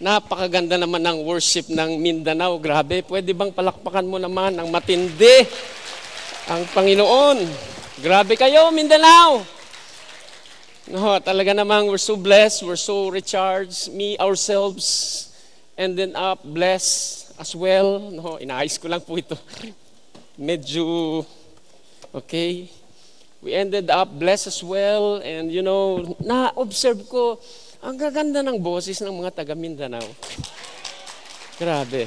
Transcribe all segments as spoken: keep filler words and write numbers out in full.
Napakaganda naman ng worship ng Mindanao. Grabe, pwede bang palakpakan mo naman ng matindi ang Panginoon? Grabe kayo, Mindanao! No, talaga namang we're so blessed, we're so recharged, me, ourselves, ended up blessed as well. No, inaayos ko lang po ito. Medyo, okay. We ended up blessed as well, and you know, na-observe ko, ang gaganda ng boses ng mga taga Mindanao. Grabe.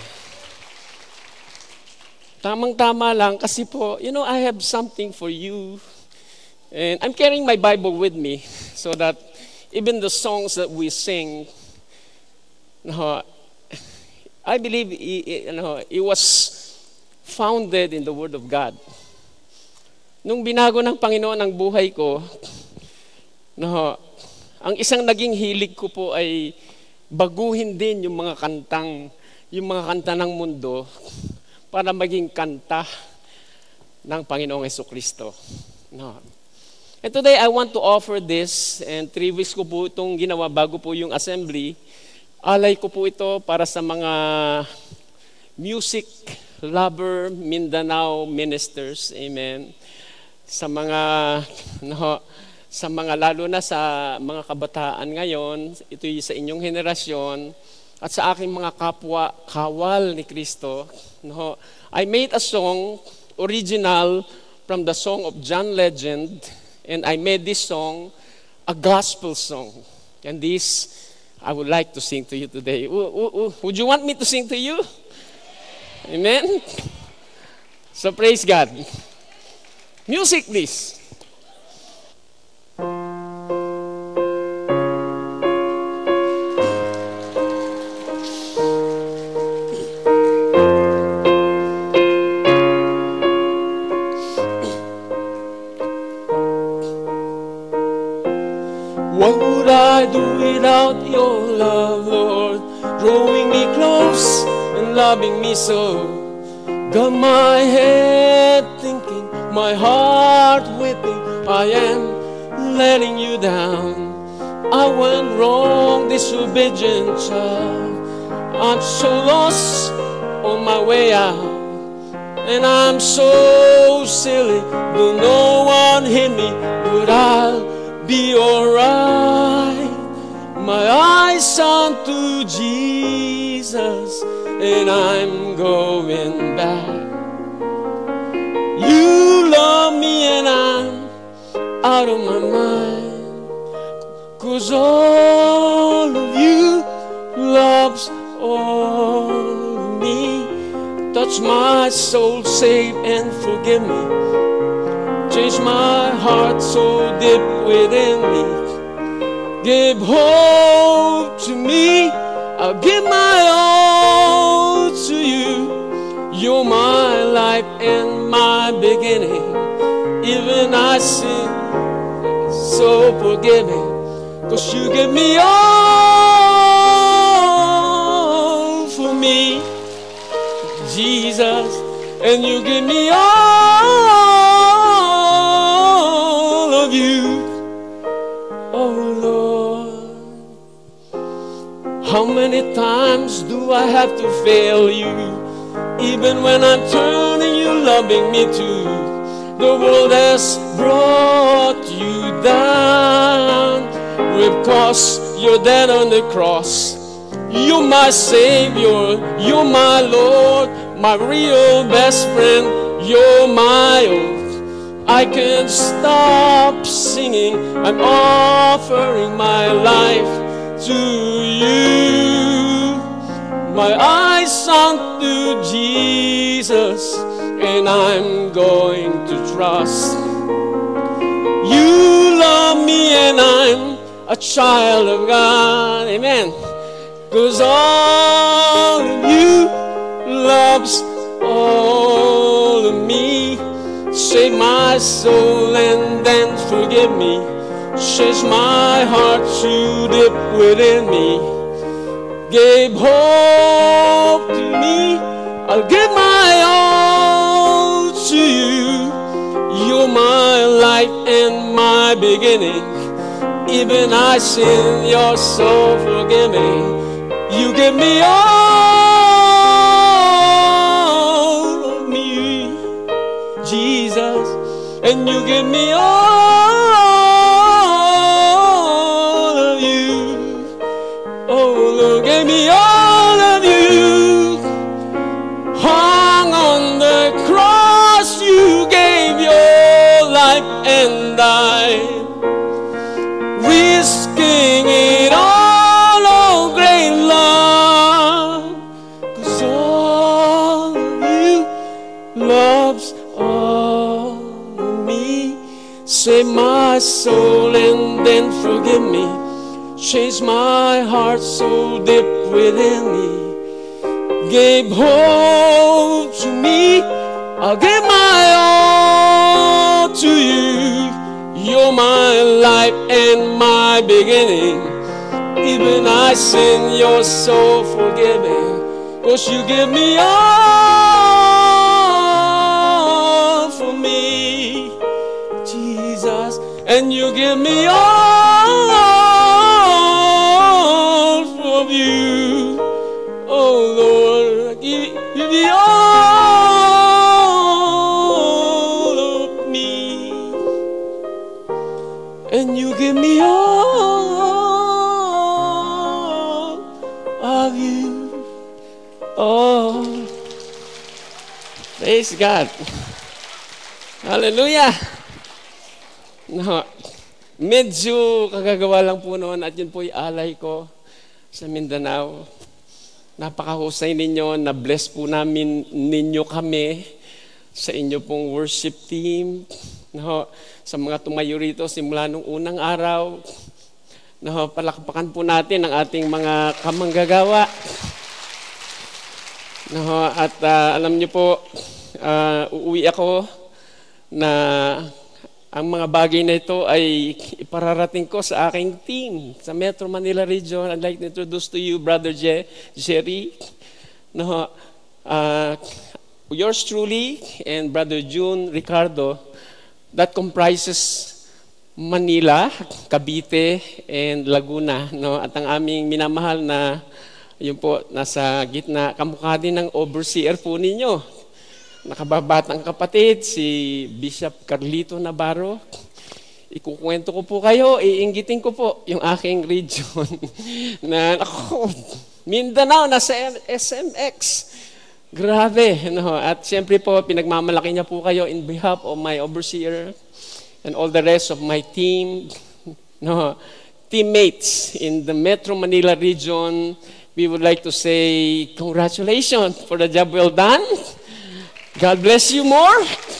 Tamang-tama lang kasi po, you know, I have something for you. And I'm carrying my Bible with me so that even the songs that we sing, no, I believe it, you know, it was founded in the Word of God. Nung binago ng Panginoon ang buhay ko, no, ang isang naging hilig ko po ay baguhin din yung mga kantang, yung mga kanta ng mundo para maging kanta ng Panginoong Jesucristo. No. And today I want to offer this, and three weeks ko po itong ginawa bago po yung assembly. Alay ko po ito para sa mga music lover Mindanao ministers. Amen. Sa mga, no, sa mga lalo na sa mga kabataan ngayon, ito sa inyong henerasyon, at sa aking mga kapwa, kawal ni Kristo, no, I made a song, original from the song of John Legend, and I made this song a gospel song. And this, I would like to sing to you today. Would you want me to sing to you? Amen? So praise God. Music, please. What would I do without your love, Lord? Drawing me close and loving me so. Got my head thinking, my heart weeping, I am letting you down. I went wrong, disobedient child. I'm so lost on my way out, and I'm so silly, but no one hit me, but I'll be alright. My eyes on to Jesus, and I'm going back. You love me and I'm out of my mind, 'cause all of you loves all of me. Touch my soul, save and forgive me. Change my heart so deep within me. Give hope to me. I'll give my all to you. You're my life and my beginning. Even I sin, so forgive me, 'cause you give me all for me, Jesus, and you give me all of you, oh Lord. How many times do I have to fail you? Even when I'm turning, you loving me too. The world has brought you down. Because you're dead on the cross. You're my Savior, you're my Lord, my real best friend, you're my oath. I can't stop singing, I'm offering my life to you. My eyes on to Jesus, and I'm going to trust. You love me and I'm a child of God, amen. 'Cause all of you loves all of me. Save my soul and then forgive me. Change my heart to deep within me. Gave hope to me. I'll give my all to you. You're my life and my beginning. Even I sin, you're so forgiving. You give me all of me, Jesus, and you give me all of you. Oh Lord, give me all of you. Hung on the cross, you gave your life and died, risking it all, oh great love, 'cause all of you loves all of me. Save my soul and then forgive me. Change my heart so deep within me. Gave hope to me. I'll give my all to you. You're my life and my beginning. Even I sin, you're so forgiving. 'Cause you give me all for me, Jesus, and you give me all for you. Oh Lord, give, give me all of me, and you give me all of you. Oh, praise God. Hallelujah. No, medyo kagagawa lang po noon at yun po yung alay ko sa Mindanao. Napakahusay ninyo, na-bless po namin ninyo kami sa inyo pong worship team. No, sa mga tumayo rito simula nung unang araw. No, palakpakan po natin ang ating mga kamanggagawa. No, at uh, alam niyo po, uh, uuwi ako na ang mga bagay na ito ay ipararating ko sa aking team sa Metro Manila Region. I'd like to introduce to you Brother Je- Jerry, no, uh, yours truly, and Brother June Ricardo. That comprises Manila, Cavite, and Laguna. No? At ang aming minamahal na, yun po, nasa gitna, kamukha din ng overseer po ninyo. Nakababatang kapatid, si Bishop Carlito Navarro. Ikukwento ko po kayo, iinggitin ko po yung aking region. na, ako, Mindanao, nasa S M X. Grabe. No? At siyempre po, pinagmamalaki niya po kayo in behalf of my overseer and all the rest of my team, no, teammates in the Metro Manila region. We would like to say congratulations for the job well done. God bless you more.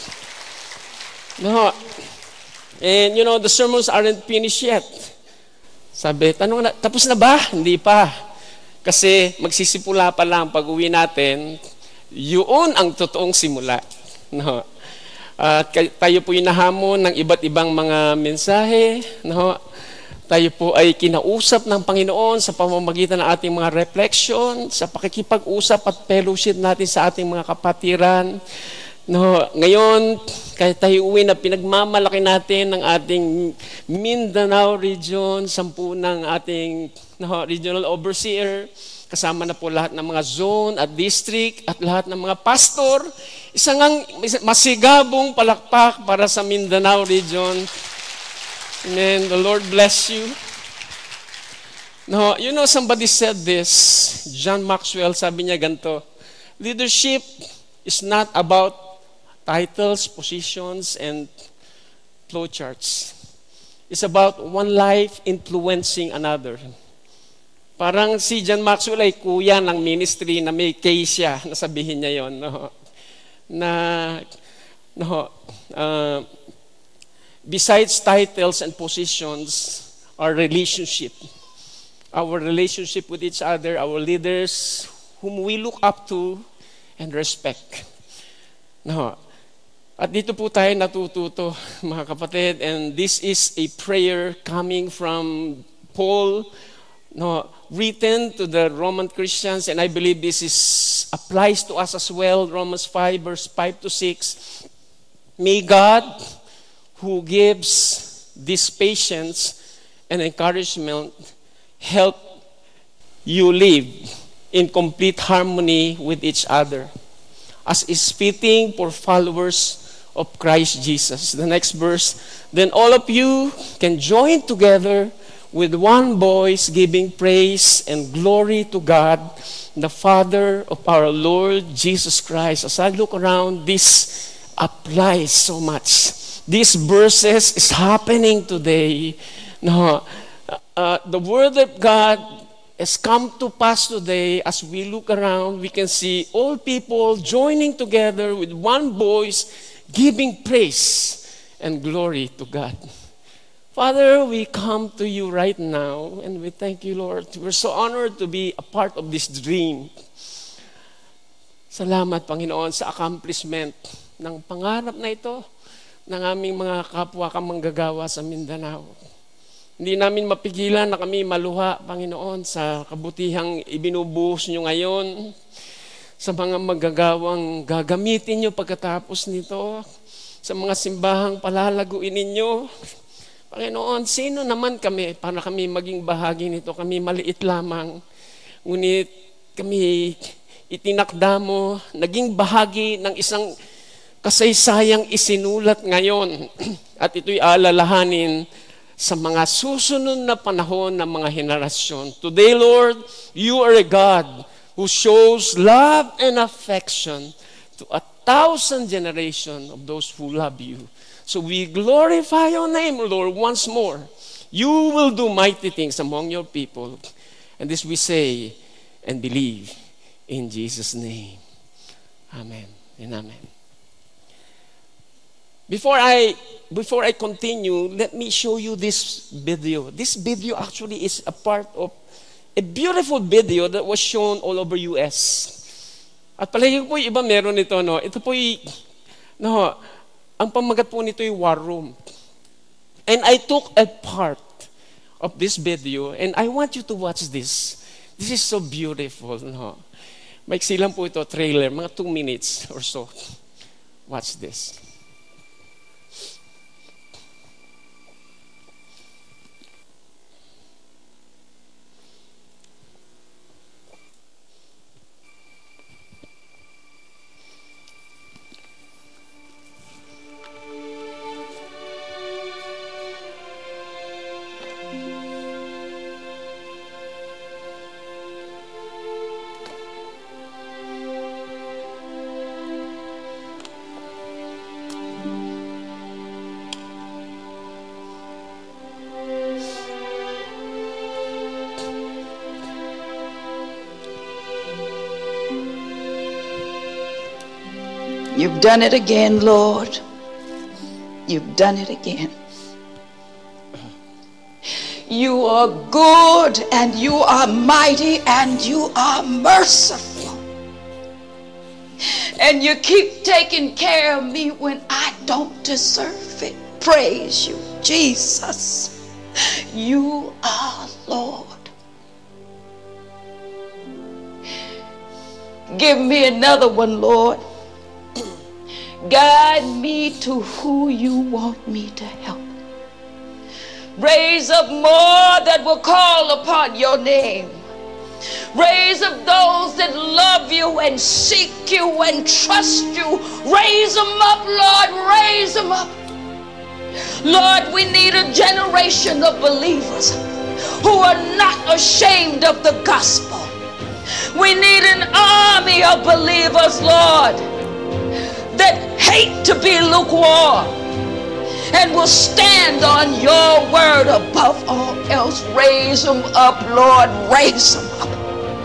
No. And you know, the sermons aren't finished yet. Sabi, tanong na, tapos na ba? Hindi pa. Kasi magsisimula pa lang pag uwi natin, yun ang totoong simula. No. At uh, tayo po inahamon ng iba't ibang mga mensahe. No? Tayo po ay kinausap ng Panginoon sa pamamagitan ng ating mga reflection, sa pakikipag-usap at fellowship natin sa ating mga kapatiran. No? Ngayon, kahit tayo uwi na pinagmamalaki natin ng ating Mindanao region, sampu ng ating no, regional overseer, kasama na po lahat ng mga zone at district at lahat ng mga pastor. Isang masigabong palakpak para sa Mindanao region. Amen. The Lord bless you. No, you know, somebody said this. John Maxwell, sabi niya ganito, leadership is not about titles, positions, and flowcharts. It's about one life influencing another. Parang si John Maxwell ay kuya ng ministry na may case siya, nasabihin niya yon, no? Na, no, uh, besides titles and positions, our relationship, our relationship with each other, our leaders, whom we look up to and respect. No. At dito po tayo natututo, mga kapatid, and this is a prayer coming from Paul, no, written to the Roman Christians, and I believe this is applies to us as well. Romans five, verse five to six. May God, who gives this patience and encouragement, help you live in complete harmony with each other, as is fitting for followers of Christ Jesus. The next verse, then all of you can join together with one voice, giving praise and glory to God, the Father of our Lord Jesus Christ. As I look around, this applies so much. These verses is happening today. No, uh, the Word of God has come to pass today. As we look around, we can see all people joining together with one voice, giving praise and glory to God. Father, we come to you right now and we thank you, Lord. We're so honored to be a part of this dream. Salamat, Panginoon, sa accomplishment ng pangarap na ito ng aming mga kapwa kamanggagawa sa Mindanao. Hindi namin mapigilan na kami maluha, Panginoon, sa kabutihang ibinubuhos nyo ngayon, sa mga magagawang gagamitin nyo pagkatapos nito, sa mga simbahang palalaguin ninyo. Panginoon, sino naman kami para kami maging bahagi nito? Kami maliit lamang, ngunit kami itinakda mo, naging bahagi ng isang kasaysayang isinulat ngayon. At ito'y alalahanin sa mga susunod na panahon ng mga henerasyon. Today, Lord, you are a God who shows love and affection to a thousand generations of those who love you. So we glorify your name, Lord, once more. You will do mighty things among your people. And this we say and believe in Jesus' name. Amen and amen. Before I before I continue, let me show you this video. This video actually is a part of a beautiful video that was shown all over U S. At palagi po yung iba meron nito, no? Ito po yung, no, ang pamagat po nito yung War Room. And I took a part of this video and I want you to watch this. This is so beautiful, no? Maiksi lang po ito, trailer, mga two minutes or so. Watch this. You've done it again, Lord. You've done it again. You are good and you are mighty and you are merciful. And you keep taking care of me when I don't deserve it. Praise you, Jesus. You are Lord. Give me another one, Lord. Guide me to who you want me to help. Raise up more that will call upon your name. Raise up those that love you and seek you and trust you. Raise them up, Lord, raise them up. Lord, we need a generation of believers who are not ashamed of the gospel. We need an army of believers, Lord, that hate to be lukewarm and will stand on your word above all else. Raise them up, Lord, raise them up.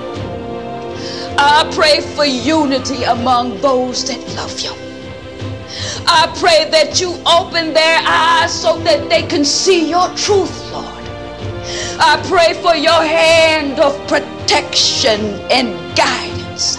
I pray for unity among those that love you. I pray that you open their eyes so that they can see your truth, Lord. I pray for your hand of protection and guidance.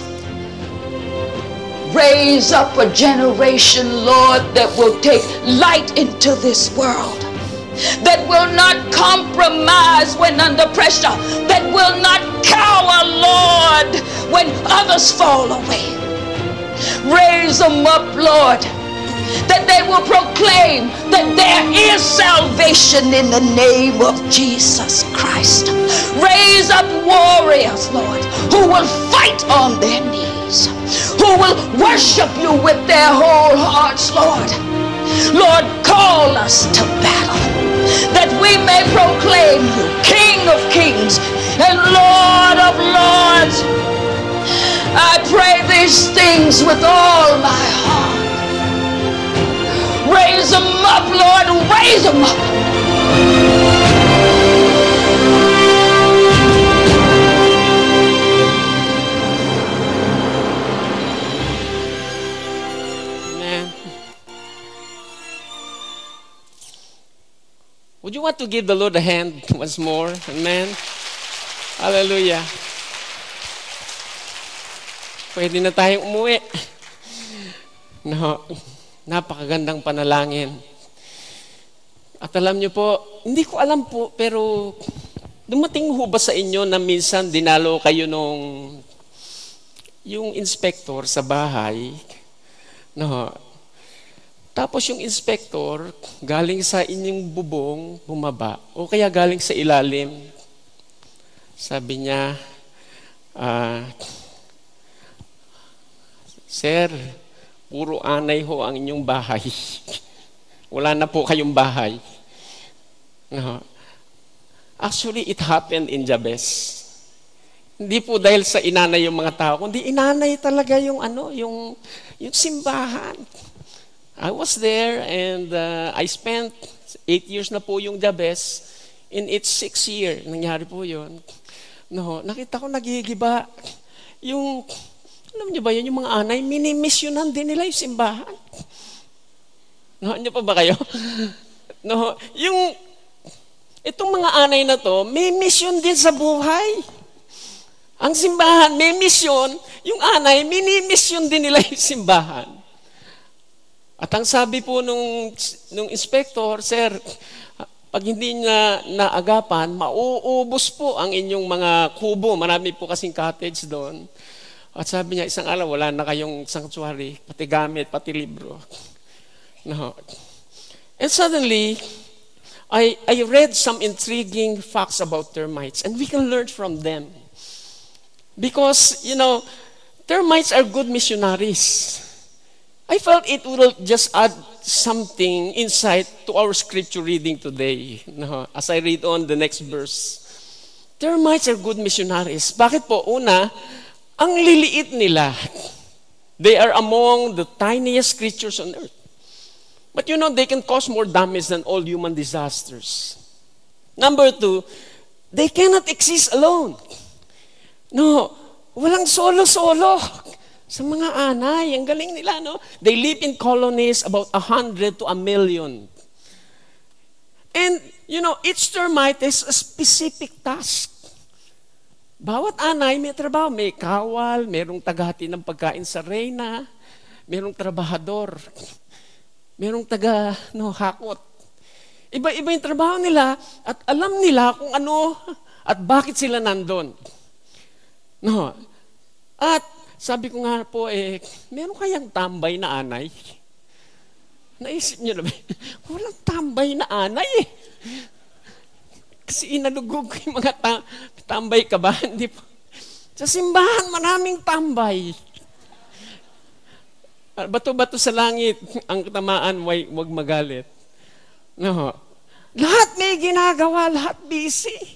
Raise up a generation, Lord, that will take light into this world, that will not compromise when under pressure, that will not cower, Lord, when others fall away. Raise them up, Lord, that they will proclaim that there is salvation in the name of Jesus Christ. Raise up warriors, Lord, who will fight on their knees, who will worship you with their whole hearts, Lord. Lord, call us to battle, that we may proclaim you King of kings and Lord of lords. I pray these things with all my heart. Raise them up, Lord, raise them up. Amen. Would you want to give the Lord a hand once more? Amen. Hallelujah. Pwede na tayong umuwi. No, napakagandang panalangin. At alam niyo po, hindi ko alam po, pero dumating ho ba sa inyo na minsan dinalo kayo nung yung inspector sa bahay? No. Tapos yung inspector, galing sa inyong bubong, bumaba, o kaya galing sa ilalim. Sabi niya, ah, Sir, puro anay ho ang inyong bahay. Wala na po kayong bahay. No. Actually, it happened in Jabez. Hindi po dahil sa inanay yung mga tao, kundi inanay talaga yung ano, yung yung simbahan. I was there and uh, I spent eight years na po yung Jabez. In its sixth year, nangyari po yun. No, nakita ko nagigiba. Yung alam niyo ba yun, yung mga anay, minimisyonan din nila yung simbahan. No, niyo pa ba kayo? No, yung, itong mga anay na to, may misyon din sa buhay. Ang simbahan, may misyon, yung anay, minimisyon din nila yung simbahan. At ang sabi po nung, nung inspector, Sir, pag hindi na naagapan, mauubos po ang inyong mga kubo. Marami po kasing cottage doon. At sabi niya, isang araw, wala na kayong sanctuary, pati gamit, pati libro. No. And suddenly, I, I read some intriguing facts about termites, and we can learn from them. Because, you know, termites are good missionaries. I felt it will just add something insight to our scripture reading today. No. As I read on the next verse. Termites are good missionaries. Bakit po? Una, ang liliit nila. They are among the tiniest creatures on earth. But you know, they can cause more damage than all human disasters. Number two, they cannot exist alone. No, walang solo-solo. Sa mga anay, ang galing nila, no? They live in colonies about a hundred to a million. And, you know, each termite is a specific task. Bawat anay may trabaho, may kawal, merong taghati ng pagkain sa reyna, merong trabahador, merong taga, no, hakot. Iba-iba yung trabaho nila at alam nila kung ano at bakit sila nandun. No. At sabi ko nga po, eh, meron kayang tambay na anay? Naisip niyo na ba? Walang tambay na anay eh. Kasi inalugog yung mga ta- tambay ka ba? Hindi po. Sa simbahan, maraming tambay. Bato-bato sa langit, ang tamaan, wag magalit. No. Lahat may ginagawa, lahat busy.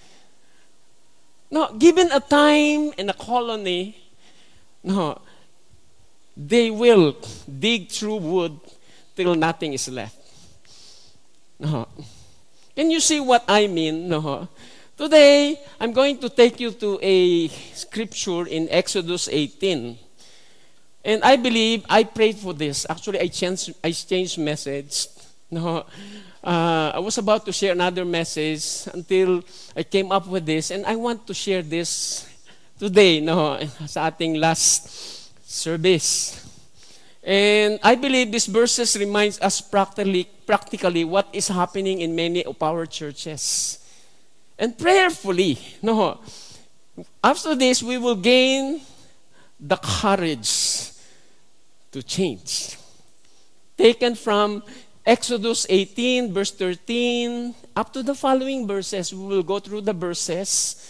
No, given a time and a colony, no, they will dig through wood till nothing is left. No. Can you see what I mean? No. Today, I'm going to take you to a scripture in Exodus eighteen. And I believe I prayed for this. Actually, I changed, I changed message. No. Uh, I was about to share another message until I came up with this. And I want to share this today, no, sa ating last service. And I believe these verses reminds us practically, practically what is happening in many of our churches. And prayerfully, no, after this, we will gain the courage to change. Taken from Exodus eighteen, verse thirteen, up to the following verses. We will go through the verses.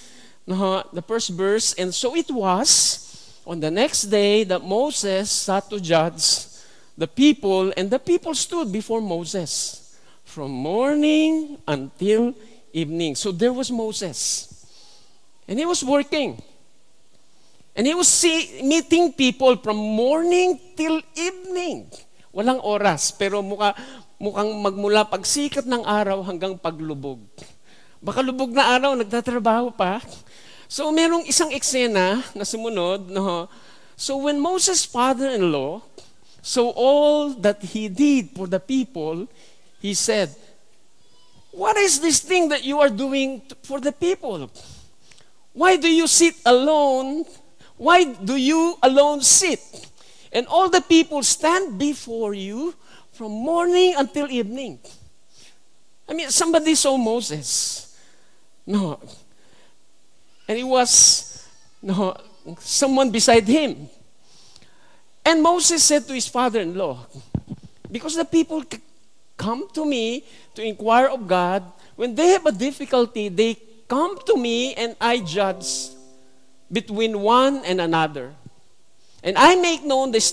No, the first verse, and so it was on the next day that Moses sat to judge the people, and the people stood before Moses from morning until evening. So there was Moses, and he was working. And he was see, meeting people from morning till evening. Walang oras, pero mukha, mukhang magmula pagsikat ng araw hanggang paglubog. Baka lubog na araw, nagtatrabaho pa. So merong isang eksena na sumunod. No? So when Moses' father-in-law saw all that he did for the people, he said, "What is this thing that you are doing for the people? Why do you sit alone? Why do you alone sit? And all the people stand before you from morning until evening." I mean, somebody saw Moses. No. And it was no, someone beside him. And Moses said to his father-in-law, "Because the people c- come to me to inquire of God, when they have a difficulty, they come to me and I judge between one and another. And I make known the,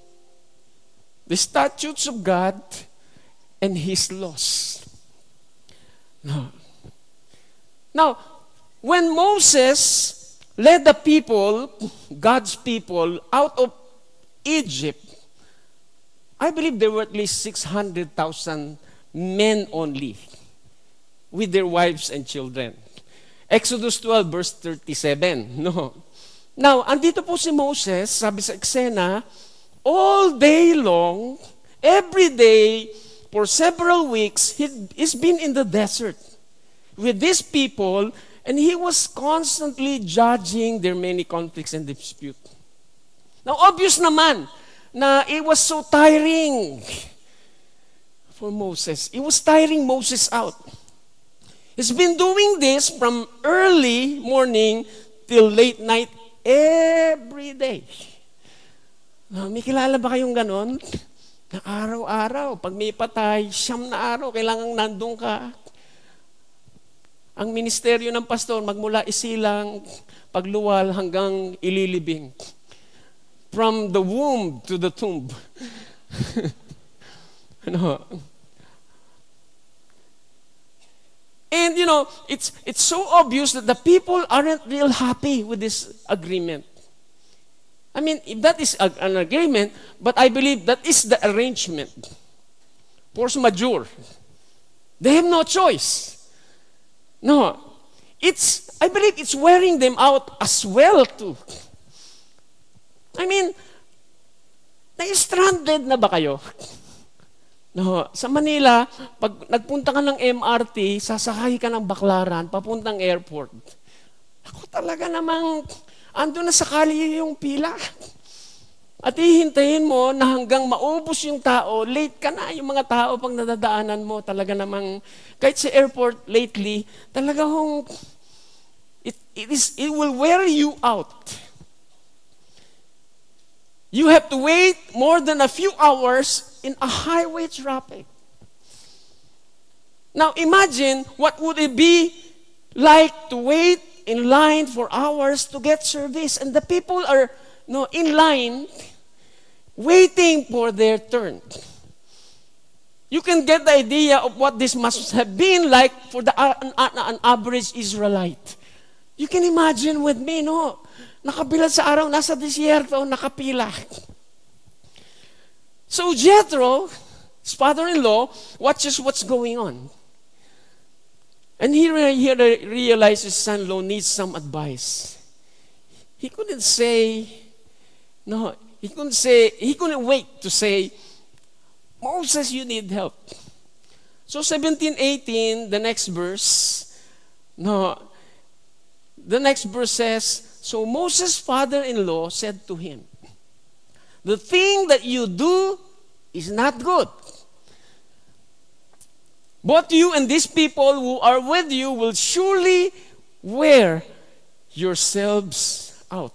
the statutes of God and His laws." No. Now, when Moses led the people, God's people, out of Egypt, I believe there were at least six hundred thousand men only, with their wives and children. Exodus twelve, verse thirty-seven. No. Now, andito po si Moses, sabi sa eksena, all day long, every day, for several weeks, he, he's been in the desert with these people, and he was constantly judging their many conflicts and disputes. Now, obvious naman na it was so tiring for Moses. It was tiring Moses out. He's been doing this from early morning till late night every day. Uh, may kilala ba kayong ganon? Na araw-araw, pag may patay, siyam na araw, kailangang nandun ka. Ang ministeryo ng pastor, magmula isilang, pagluwal hanggang ililibing. From the womb to the tomb. Ano? And you know, it's it's so obvious that the people aren't real happy with this agreement. I mean, if that is a, an agreement, but I believe that is the arrangement. Force majeure. They have no choice. No. It's, I believe it's wearing them out as well too. I mean, na-stranded na ba kayo? No, sa Manila, pag nagpunta ka ng M R T, sasakay ka ng Baclaran, papuntang airport. Ako talaga namang, ando na sa kalye yung pila. At hihintayin mo na hanggang maubos yung tao, late ka na yung mga tao pag nadadaanan mo. Talaga namang, kahit sa airport lately, talaga hong, it, it, is, it will wear you out. You have to wait more than a few hours in a highway traffic. Now imagine what would it be like to wait in line for hours to get service, and the people are no in line waiting for their turn. You can get the idea of what this must have been like for the an, an average Israelite. You can imagine with me, no? Nakabilad sa araw, nasa disyerto, nakapila. So Jethro, his father-in-law, watches what's going on. And he, he realizes his son-in-law needs some advice. He couldn't say, no, he couldn't say, he couldn't wait to say, Moses, you need help. So seventeen eighteen, the next verse, no, the next verse says, so Moses' father-in-law said to him, the thing that you do is not good. Both you and these people who are with you will surely wear yourselves out.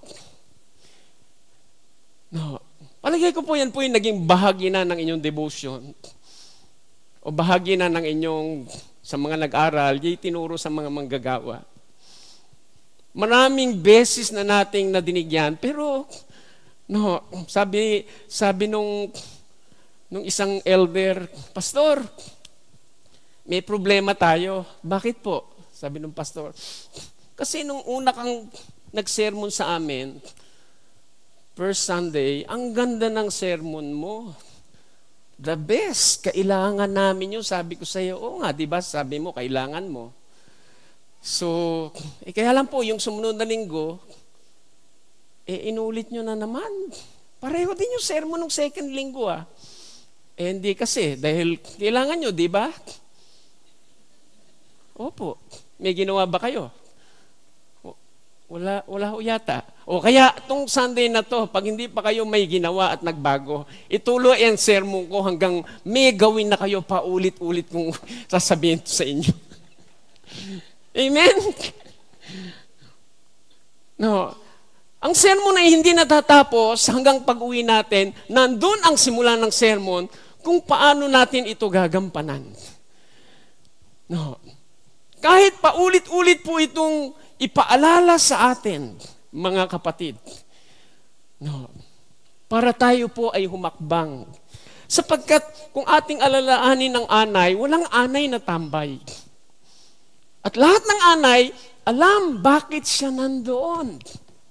No. Palagay ko po yan po yung naging bahagi na ng inyong devotion. O bahagi na ng inyong, sa mga nag-aral, yung tinuro sa mga manggagawa. Maraming beses na nating nadinig yan, pero no, sabi sabi nung nung isang elder, pastor, may problema tayo. Bakit po? Sabi nung pastor, kasi nung una kang nag-sermon sa amin, first Sunday, ang ganda ng sermon mo. The best. Kailangan namin yun. Sabi ko sa iyo, oo nga, di ba? Sabi mo, kailangan mo. So, eh, kaya lang po, yung sumunod na linggo, eh, inulit nyo na naman. Pareho din yung sermon ng second linggo, ah. Eh, hindi kasi, dahil kailangan nyo, di ba? Opo. May ginawa ba kayo? Wala, wala ho yata. O kaya, itong Sunday na to, pag hindi pa kayo may ginawa at nagbago, ituloy ang sermon ko hanggang may gawin na kayo paulit-ulit kung sasabihin to sa inyo. Amen? No. Ang sermon ay hindi natatapos hanggang pag-uwi natin, nandun ang simula ng sermon kung paano natin ito gagampanan. No. Kahit paulit-ulit po itong ipaalala sa atin, mga kapatid. No. Para tayo po ay humakbang. Sapagkat kung ating alalaanin ng anay, walang anay na tambay. At lahat ng anay, alam bakit siya nandoon.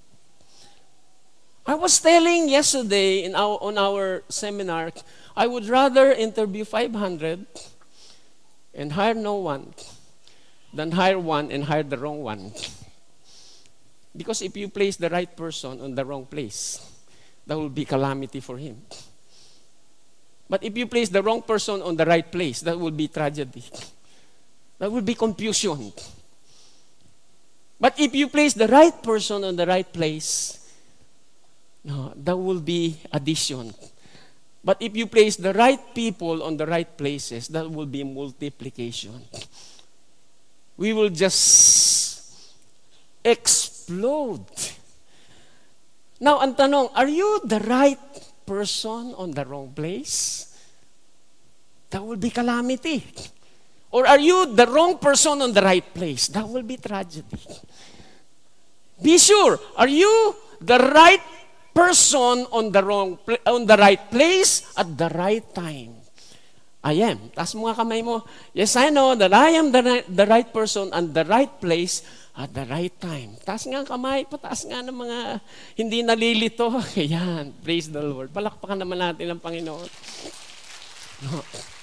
I was telling yesterday in our, on our seminar, I would rather interview five hundred and hire no one than hire one and hire the wrong one. Because if you place the right person on the wrong place, that will be calamity for him. But if you place the wrong person on the right place, that will be tragedy. That will be confusion. But if you place the right person on the right place, no, that will be addition. But if you place the right people on the right places, that will be multiplication. We will just explode. Now, ang tanong, are you the right person on the wrong place? That will be calamity. Or are you the wrong person on the right place? That will be tragedy. Be sure, are you the right person on the wrong on the right place at the right time? I am. Taas mo nga kamay mo. Yes, I know that I am the right, the right person and the right place at the right time. Taas nga ang kamay, pataas nga ng mga hindi nalilito. Ayan, praise the Lord. Palakpakan naman natin ang Panginoon. No.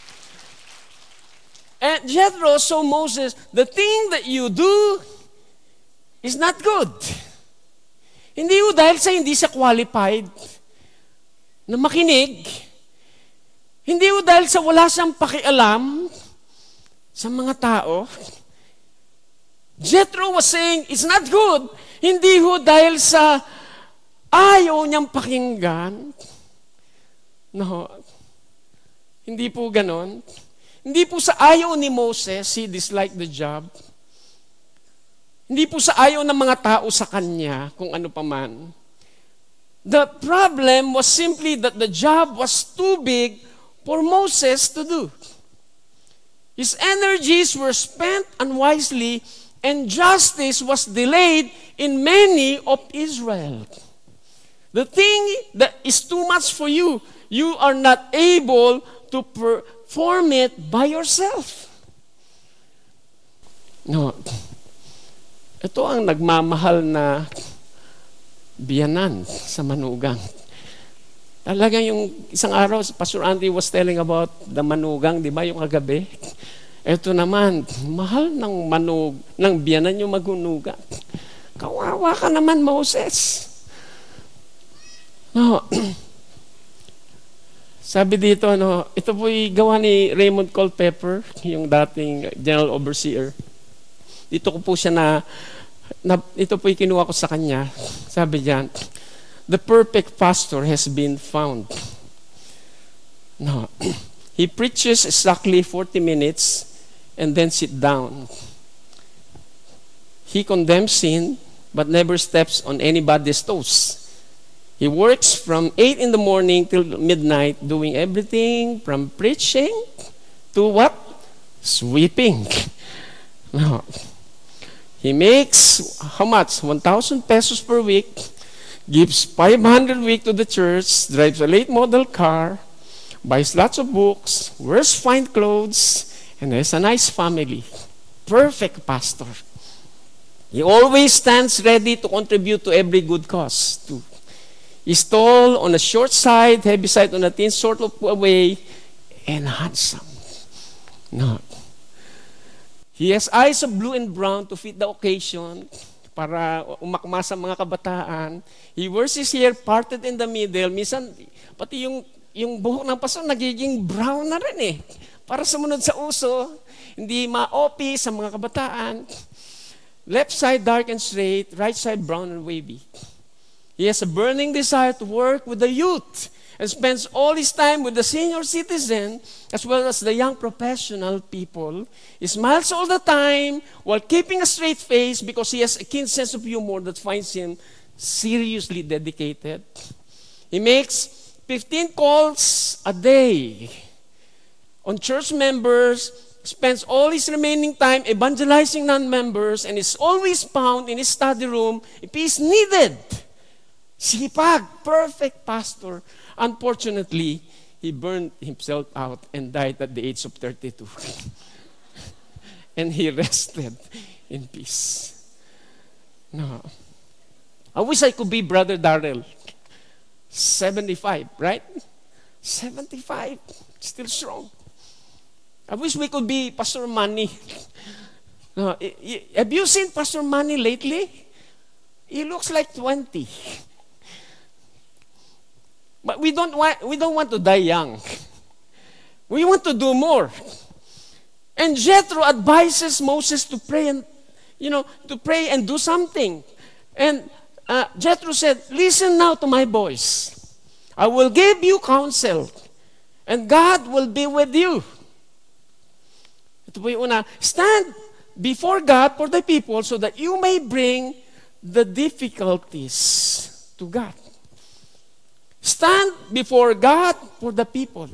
And Jethro saw Moses, the thing that you do is not good. Hindi ho dahil sa hindi siya qualified na makinig. Hindi ho dahil sa wala siyang pakialam sa mga tao. Jethro was saying, it's not good. Hindi ho dahil sa ayaw niyang pakinggan. No. Hindi po ganon. Hindi po sa ayaw ni Moses, he disliked the job. Hindi po sa ayaw ng mga tao sa kanya, kung ano pa man. The problem was simply that the job was too big for Moses to do. His energies were spent unwisely, and justice was delayed in many of Israel. The thing that is too much for you, you are not able to perform it by yourself. No. Ito ang nagmamahal na biyanan sa manugang. Talagang yung isang araw, Pastor Andy was telling about the manugang, di ba, yung kagabi? Ito naman, mahal ng manug, ng biyanan yung magunugan. Kawawa ka naman, Moses. No. Sabi dito, no, ito po'y gawa ni Raymond Culpeper, yung dating General Overseer. Dito ko po siya na, na ito po'y kinuha ko sa kanya. Sabi diyan, the perfect pastor has been found. No. He preaches exactly forty minutes and then sit down. He condemns sin but never steps on anybody's toes. He works from eight in the morning till midnight doing everything from preaching to what? Sweeping. No. He makes, how much? one thousand pesos per week, gives five hundred a week to the church, drives a late model car, buys lots of books, wears fine clothes, and has a nice family. Perfect pastor. He always stands ready to contribute to every good cause, too. He's tall, on the short side, heavy side on the thin sort of way, and handsome. No. He has eyes of blue and brown to fit the occasion, para umakma sa mga kabataan. He wears his hair parted in the middle. Minsan, pati yung, yung buhok ng pastor nagiging brown na rin eh. Para sumunod sa uso, hindi ma-O P sa mga kabataan. Left side dark and straight, right side brown and wavy. He has a burning desire to work with the youth and spends all his time with the senior citizen as well as the young professional people. He smiles all the time while keeping a straight face because he has a keen sense of humor that finds him seriously dedicated. He makes fifteen calls a day on church members, spends all his remaining time evangelizing non-members, and is always found in his study room if he is needed. Sipag, perfect pastor. Unfortunately, he burned himself out and died at the age of thirty-two. And he rested in peace. No. I wish I could be Brother Darrell. seventy-five, right? seventy-five, still strong. I wish we could be Pastor Manny. No, have you seen Pastor Manny lately? He looks like twenty. But we don't want we don't want to die young. We want to do more. And Jethro advises Moses to pray and you know to pray and do something. And uh, Jethro said, "Listen now to my voice. I will give you counsel, and God will be with you." Ito po yung una, stand before God for the people so that you may bring the difficulties to God. Stand before God for the people.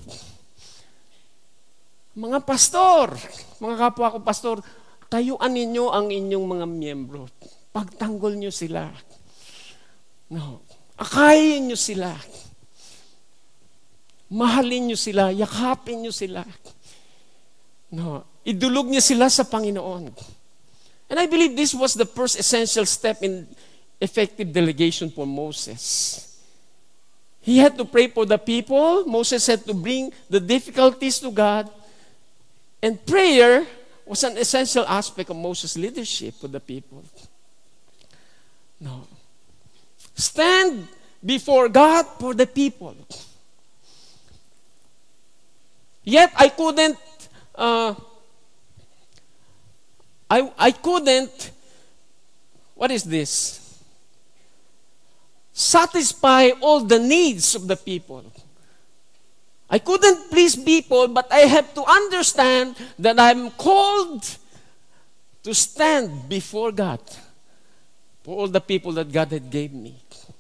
Mga pastor, mga kapwa ko pastor, tayuan ninyo ang inyong mga miyembro. Pagtanggol nyo sila. No. Akayin nyo sila. Mahalin nyo sila. Yakapin nyo sila. No. Idulog niya sila sa Panginoon. And I believe this was the first essential step in effective delegation for Moses. He had to pray for the people. Moses had to bring the difficulties to God. And prayer was an essential aspect of Moses' leadership for the people. No. Stand before God for the people. Yet I couldn't uh, I, I couldn't, what is this? Satisfy all the needs of the people. I couldn't please people, but I have to understand that I'm called to stand before God for all the people that God had gave me.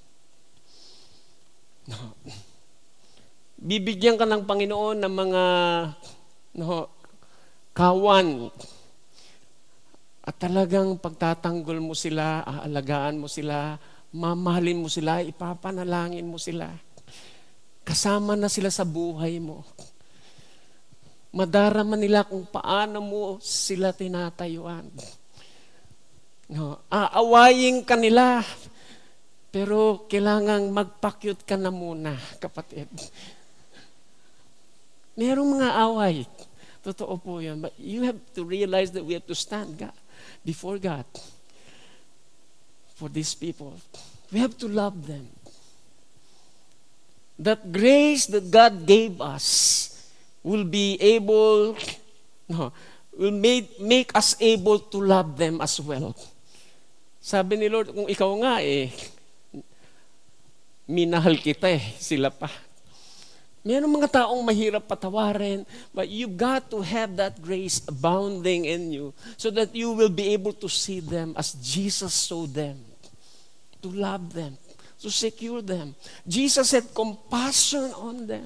No. Bibigyan ka ng Panginoon ng mga no, kawan. At talagang pagtatanggol mo sila, aalagaan mo sila, mamahalin mo sila, ipapanalangin mo sila. Kasama na sila sa buhay mo. Madarama nila kung paano mo sila tinatayuan. No, aawayin ka nila, pero kailangang magpakyut ka na muna, kapatid. Merong mga away. Totoo po yun. But you have to realize that we have to stand God, before God for these people. We have to love them. That grace that God gave us will be able, no, will make, make us able to love them as well. Sabi ni Lord, kung ikaw nga eh, minahal kita eh, sila pa. Mayroong mga taong mahirap patawarin, but you got to have that grace abounding in you so that you will be able to see them as Jesus saw them, to love them, to secure them. Jesus had compassion on them.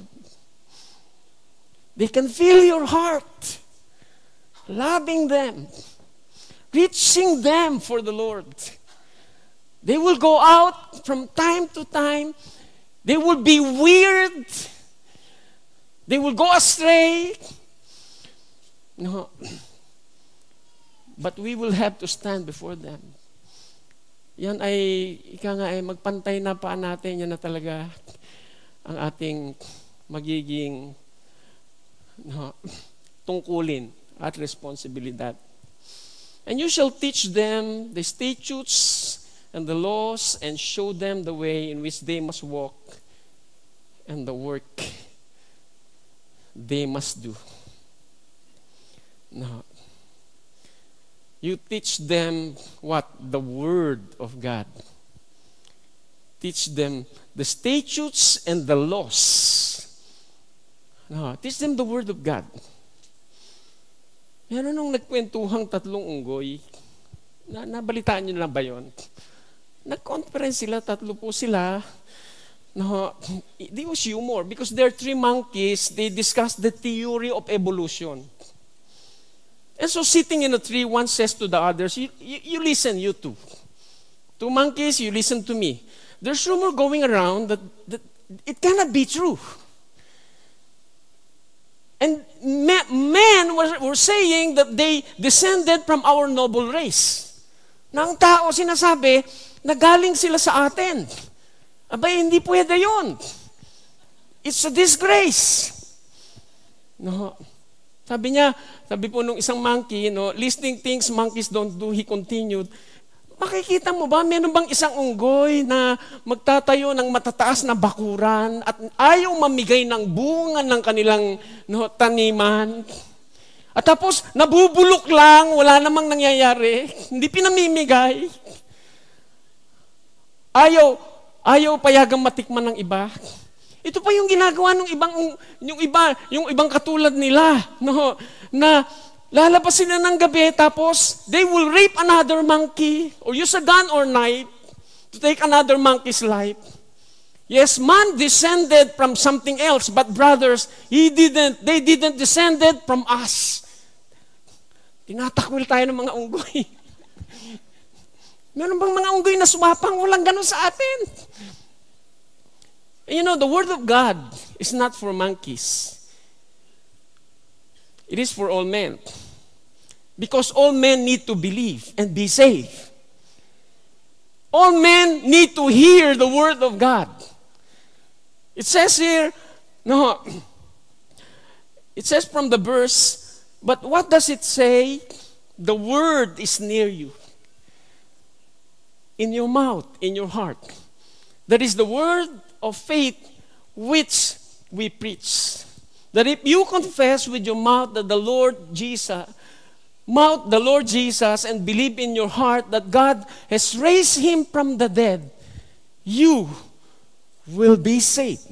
They can feel your heart, loving them. reaching them for the Lord. They will go out from time to time. They will be weird. They will go astray. No. But we will have to stand before them. Yan ay, ika nga ay magpantay na pa natin, yan na talaga ang ating magiging no, tungkulin at responsibilidad. And you shall teach them the statutes and the laws and show them the way in which they must walk and the work they must do. No. You teach them what? The Word of God. Teach them the statutes and the laws. No, teach them the Word of God. Meron nung nagkwentuhang tatlong unggoy. Na, nabalitaan nyo na ba yun? Nag-conference sila, tatlo po sila. No, it was humor because there are three monkeys, they discussed the theory of evolution. And so sitting in a tree, one says to the others, you, you, you listen, you two. Two monkeys, you listen to me. There's rumor going around that, that it cannot be true. And men were, were saying that they descended from our noble race. Na ang tao sinasabi, nagaling sila sa atin. Abay, hindi pwede yun. It's a disgrace. No. Sabi niya, sabi po nung isang monkey, no, listening things monkeys don't do, he continued, makikita mo ba, meron bang isang unggoy na magtatayo ng matataas na bakuran at ayaw mamigay ng bunga ng kanilang no, taniman? At tapos, nabubulok lang, wala namang nangyayari, hindi pinamimigay. Ayaw, ayaw payagang matikman ng iba. Ito pa yung ginagawa ng ibang yung iba, yung ibang katulad nila, no, na lalabas sila ng gabi tapos they will rape another monkey or use a gun or knife to take another monkey's life. Yes, man descended from something else, but brothers, he didn't. They didn't descended from us. Tinatakwil tayo ng mga unggoy. Meron bang mga unggoy na sumapang? Walang ganun sa atin. You know, the Word of God is not for monkeys. It is for all men. Because all men need to believe and be saved. All men need to hear the Word of God. It says here, no, it says from the verse, but what does it say? The Word is near you. In your mouth, in your heart. That is the Word of faith which we preach. That if you confess with your mouth that the Lord Jesus, mouth the Lord Jesus and believe in your heart that God has raised Him from the dead, you will be saved.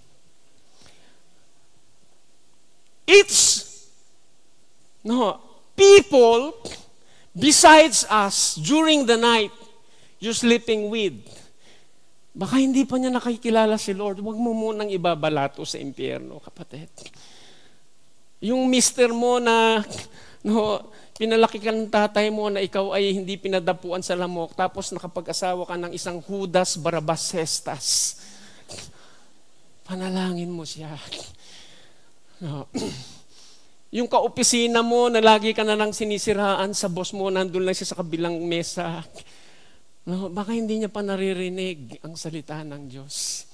It's no people besides us during the night you're sleeping with. Baka hindi pa niya nakikilala si Lord, huwag mo munang ibabalato sa impyerno, kapatid. Yung mister mo na no, pinalaki ka ng tatay mo na ikaw ay hindi pinadapuan sa lamok, tapos nakapag-asawa ka ng isang Judas Barabas Hestas. Panalangin mo siya. No. Yung kaopisina mo na lagi ka na lang sinisiraan sa boss mo, nandun lang siya sa kabilang mesa. No, baka hindi niya pa naririnig ang salita ng Diyos.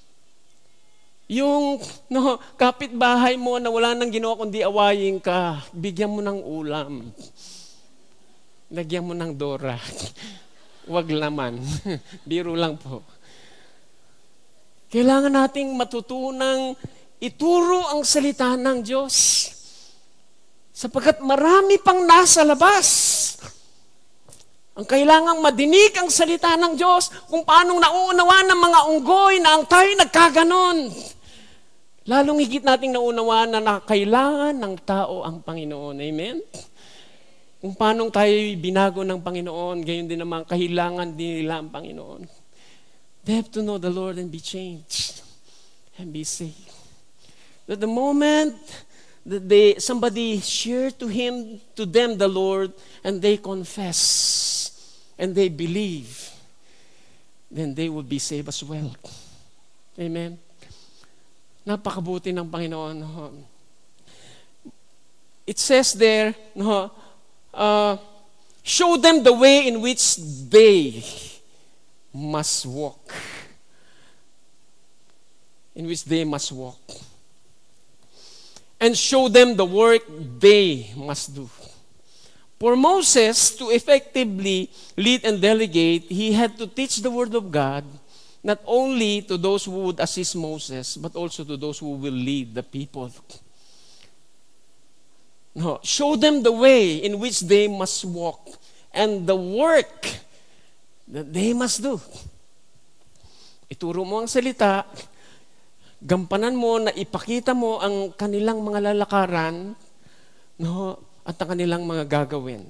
Yung no, kapitbahay mo na wala nang ginawa kundi awayin ka, bigyan mo ng ulam. Lagyan mo ng Dora. Huwag laman. Biro lang po. Kailangan nating matutunang ituro ang salita ng Diyos. Sapagkat marami pang nasa labas. Ang kailangang madinig ang salita ng Diyos kung paanong nauunawa ng mga unggoy na ang tayo nagkaganon. Lalong higit nating naunawaan na, na kailangan ng tao ang Panginoon. Amen? Kung paanong tayo binago ng Panginoon, gayon din naman kailangan din nila ang Panginoon. They have to know the Lord and be changed and be saved. That the moment that they, somebody share to him, to them the Lord, and they confess, and they believe, then they will be saved as well. Amen? Napakabuti ng Panginoon. It says there, no, uh, show them the way in which they must walk. In which they must walk. And show them the work they must do. For Moses to effectively lead and delegate, he had to teach the Word of God not only to those who would assist Moses, but also to those who will lead the people. No, show them the way in which they must walk and the work that they must do. Ituro mo ang salita, gampanan mo na ipakita mo ang kanilang mga lalakaran, no, at ang kanilang mga gagawin.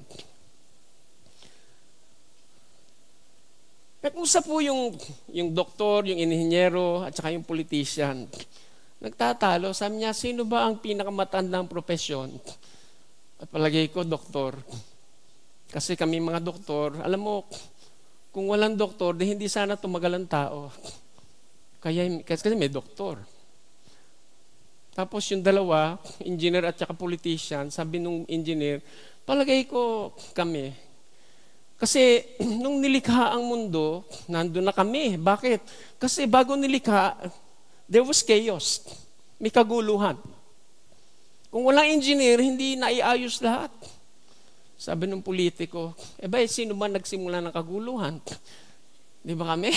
Nag-usap po yung, yung doktor, yung inhinyero, at saka yung politician. Nagtatalo, sabi niya, sino ba ang pinakamatandang profesyon? At palagay ko, doktor. Kasi kami mga doktor, alam mo, kung walang doktor, di hindi sana tumagal ang tao. Kaya, kasi may doktor. Tapos yung dalawa, engineer at saka politician, sabi nung engineer, palagay ko kami. Kasi nung nilikha ang mundo, nandun na kami. Bakit? Kasi bago nilikha, there was chaos. May kaguluhan. Kung walang engineer, hindi naiayos lahat. Sabi ng politiko, eh ba, sino ba nagsimula ng kaguluhan? Di ba kami?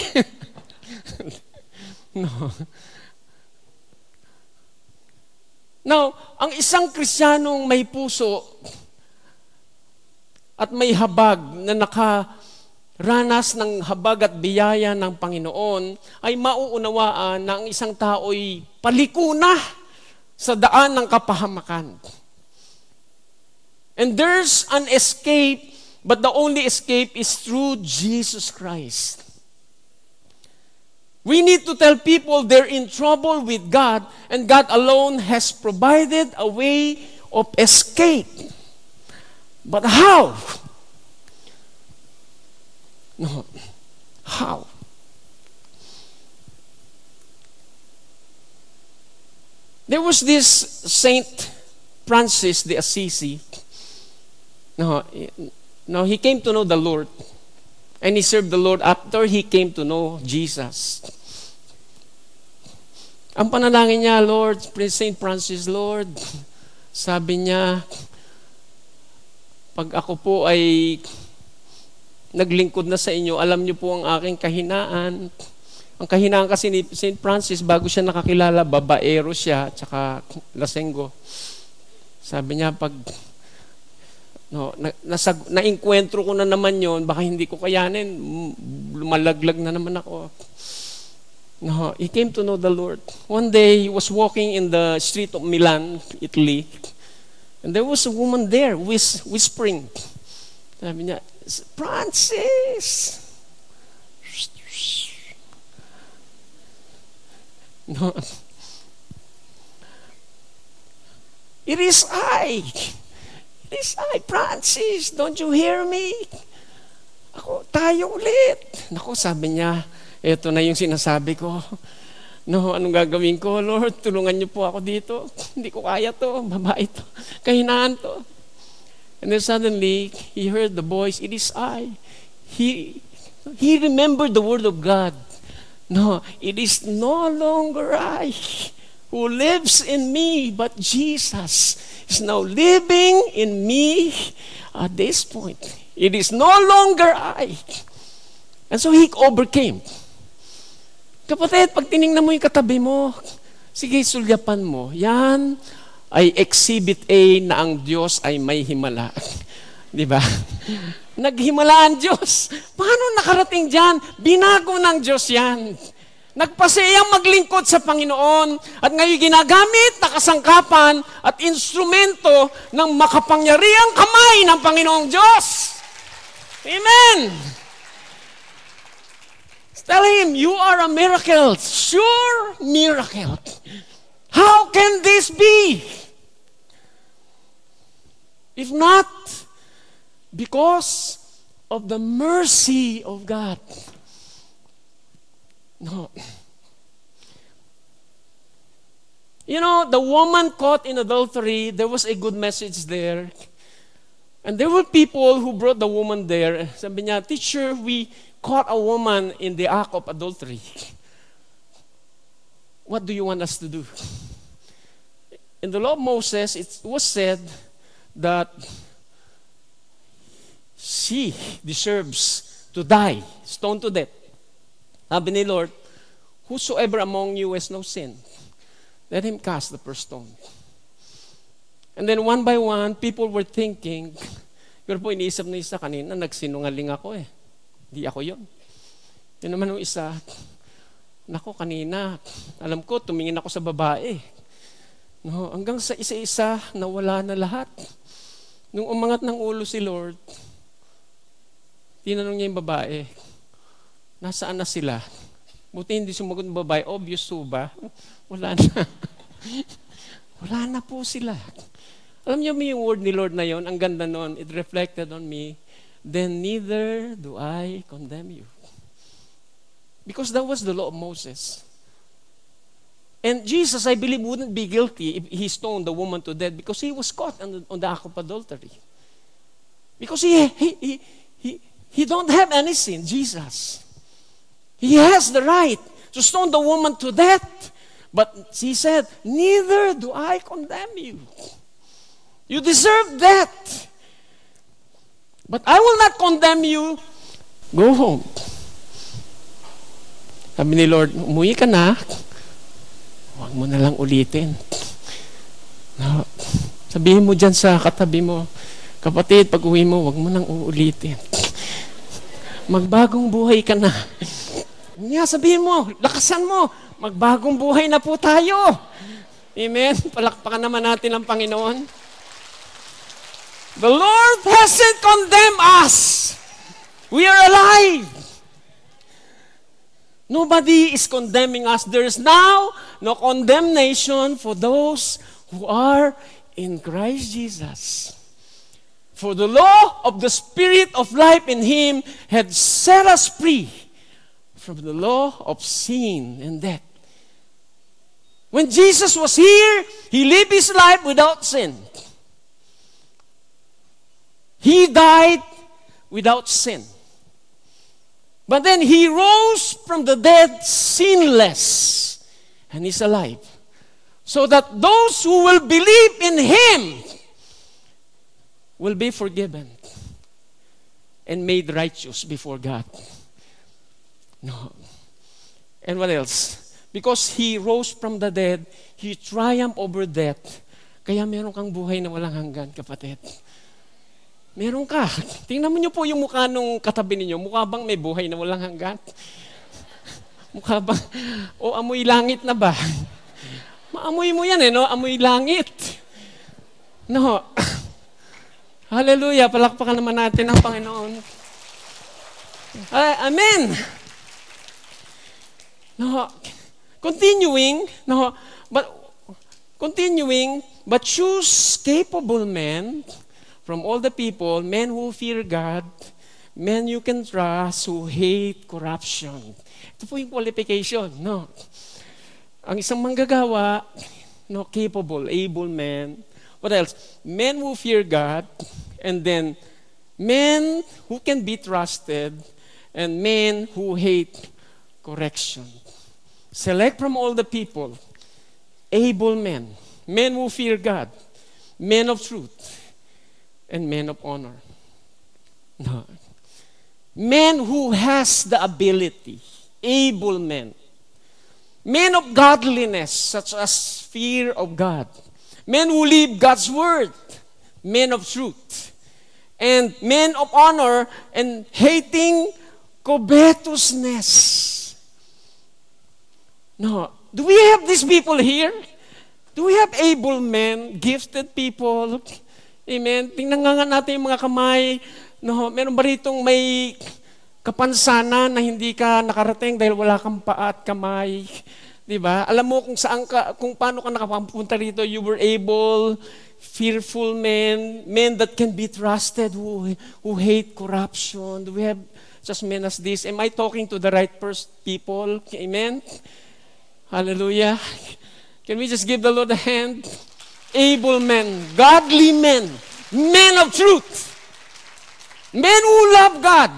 No. Now, ang isang Kristiyanong may puso at may habag na nakaranas ng habag at biyaya ng Panginoon ay mauunawaan na ang isang tao'y paliko na sa daan ng kapahamakan. And there's an escape, but the only escape is through Jesus Christ. We need to tell people they're in trouble with God, and God alone has provided a way of escape. But how? No. How? There was this Saint Francis de Assisi. No, no, he came to know the Lord. And he served the Lord after he came to know Jesus. Ang panalangin niya, Lord, Saint Francis, Lord, sabi niya, pag ako po ay naglingkod na sa inyo, alam niyo po ang aking kahinaan. Ang kahinaan kasi ni Saint Francis, bago siya nakakilala, babaero siya, tsaka lasenggo. Sabi niya, pag no, na, nasag, na-enkwentro ko na naman yon, baka hindi ko kayanin, lumalaglag na naman ako. No, he came to know the Lord. One day, he was walking in the street of Milan, Italy, and there was a woman there whis- whispering. Sabi niya, Francis! No. It is I. It is I, Francis. Don't you hear me? Ako, tayo ulit. Naku, sabi niya, eto na yung sinasabi ko. No, anong gagawin ko? Lord, tulungan niyo po ako dito. Hindi ko kaya to. Babae to. Kahinaan to. And then suddenly, he heard the voice, it is I. He, he remembered the word of God. No, it is no longer I who lives in me, but Jesus is now living in me at this point. It is no longer I. And so he overcame. Kapatid, pag tinignan mo yung katabi mo, sige, sulyapan mo. Yan ay exhibit A na ang Diyos ay may himala. Di ba? Naghimala ang Diyos. Paano nakarating dyan? Binago ng Diyos yan. Nagpasayang maglingkod sa Panginoon at ngayon ginagamit na kasangkapan at instrumento ng makapangyarihang kamay ng Panginoong Diyos. Amen! Tell him, you are a miracle. Sure miracle. How can this be? If not, because of the mercy of God. No. You know, the woman caught in adultery, there was a good message there. And there were people who brought the woman there. Sabi niya, teacher, we caught a woman in the act of adultery. What do you want us to do? In the law of Moses, it was said that she deserves to die, stoned to death. Sabi ni Lord, whosoever among you has no sin, let him cast the first stone. And then one by one, people were thinking, pero po iniisip na isa kanina, nagsinungaling ako eh. Hindi ako yun. Yun naman yung isa, nako kanina, alam ko, tumingin ako sa babae. No, hanggang sa isa-isa, nawala na lahat. Nung umangat ng ulo si Lord, tinanong niya yung babae, nasaan na sila? Buti hindi sumagot ng babae, obvious po ba? Wala na. Wala na po sila. Alam niyo mo yung word ni Lord na yon, ang ganda nun, it reflected on me, then neither do I condemn you. Because that was the law of Moses. And Jesus, I believe, wouldn't be guilty if he stoned the woman to death because he was caught on the, on the act of adultery. Because he, he, he, he, he don't have any sin, Jesus. He has the right to stone the woman to death. But he said, neither do I condemn you. You deserve that. But I will not condemn you. Go home. Sabi ni Lord, umuwi ka na. Huwag mo na lang ulitin. No. Sabihin mo dyan sa katabi mo, kapatid, pag uwi mo, huwag mo nang uulitin. Magbagong buhay ka na. Nga, sabihin mo, lakasan mo, magbagong buhay na po tayo. Amen? Palakpakan naman natin ang Panginoon. The Lord hasn't condemned us. We are alive. Nobody is condemning us. There is now no condemnation for those who are in Christ Jesus. For the law of the Spirit of life in Him had set us free from the law of sin and death. When Jesus was here, He lived His life without sin. He died without sin. But then He rose from the dead sinless and is alive. So that those who will believe in Him will be forgiven and made righteous before God. No. And what else? Because He rose from the dead, He triumphed over death. Kaya meron kang buhay na walang hanggan, kapatid. Meron ka. Tingnan mo niyo po yung mukha nung katabi ninyo. Mukha bang may buhay na walang hanggan? Mukha bang, o amoy langit na ba? Maamoy mo yan eh, no? Amoy langit. No. Hallelujah. Palakpakan naman natin ang Panginoon. Uh, amen. No. Continuing, no, but continuing, but choose capable men from all the people, men who fear God, men you can trust, who hate corruption. Ito po yung qualification, no? Ang isang manggagawa, no, capable, able men. What else? Men who fear God, and then men who can be trusted, and men who hate correction. Select from all the people, able men, men who fear God, men of truth, and men of honor. No. Men who has the ability, able men. Men of godliness, such as fear of God. Men who live God's word. Men of truth. And men of honor and hating covetousness. No. Do we have these people here? Do we have able men, gifted people? Amen. Tingnan nga natin yung mga kamay. No, meron ba ritong may kapansanan na hindi ka nakarating dahil wala kang paa at kamay? Di ba? Alam mo kung saan ka, kung paano ka nakapunta rito, you were able, fearful men, men that can be trusted, who, who hate corruption. Do we have just men as this? Am I talking to the right pers- people? Amen? Hallelujah. Can we just give the Lord a hand? Able men, godly men, men of truth, men who love God.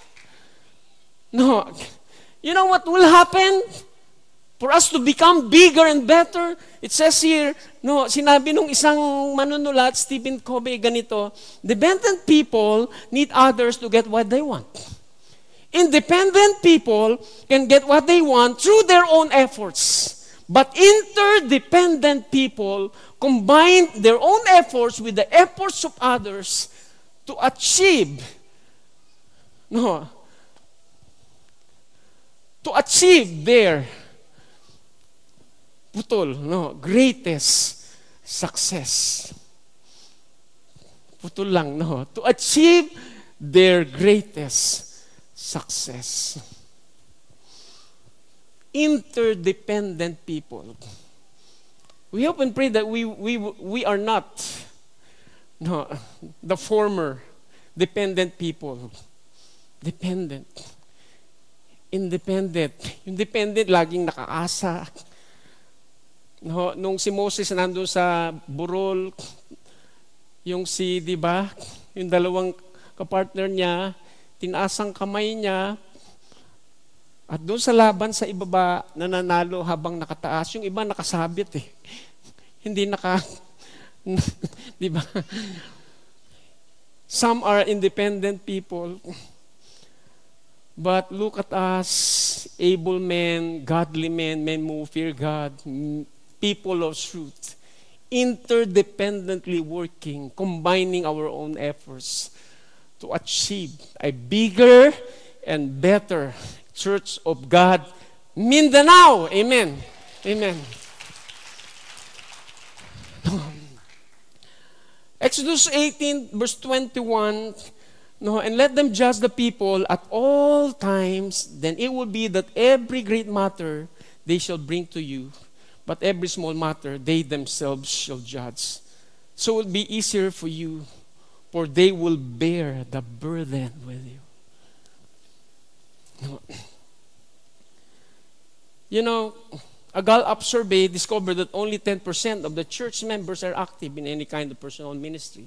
No. You know what will happen? For us to become bigger and better, it says here, no, sinabi nung isang manunulat, Stephen Covey, ganito, dependent people need others to get what they want. Independent people can get what they want through their own efforts. But interdependent people combine their own efforts with the efforts of others to achieve, no, to achieve their putol, no, greatest success. Putol lang, no, to achieve their greatest success. Interdependent people. We hope and pray that we we we are not, no, the former dependent people. Dependent. Independent. Yung dependent, laging nakaasa. No, nung si Moses nandun sa burol, yung si, di ba, yung dalawang kapartner niya, tinaasang kamay niya, at doon sa laban sa ibaba, nananalo habang nakataas. Yung iba nakasabit eh. Hindi naka, di ba? Some are independent people. But look at us, able men, godly men, men who fear God, people of truth, interdependently working, combining our own efforts to achieve a bigger and better Church of God, Mindanao. Amen. Amen. Exodus eighteen, verse twenty-one, no, and let them judge the people at all times, then it will be that every great matter they shall bring to you, but every small matter they themselves shall judge. So it will be easier for you, for they will bear the burden with you. No. You know, a Gallup survey discovered that only ten percent of the church members are active in any kind of personal ministry.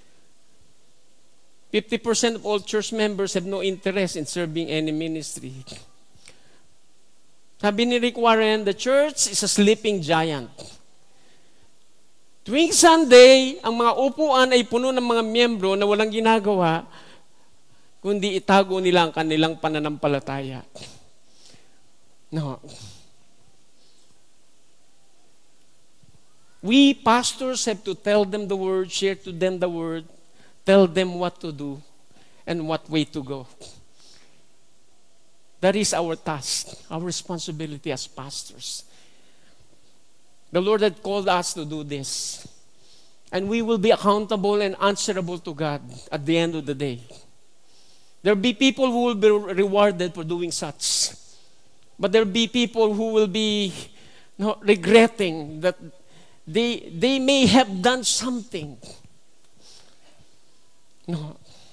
fifty percent of all church members have no interest in serving any ministry. Sabi ni Rick Warren, the church is a sleeping giant. Tuwing Sunday, ang mga upuan ay puno ng mga miyembro na walang ginagawa, kundi itago nila ang kanilang pananampalataya. No. We pastors have to tell them the word, share to them the word, tell them what to do and what way to go. That is our task, our responsibility as pastors. The Lord had called us to do this. And we will be accountable and answerable to God at the end of the day. There will be people who will be rewarded for doing such. But there will be people who will be no, regretting that they, they may have done something. No.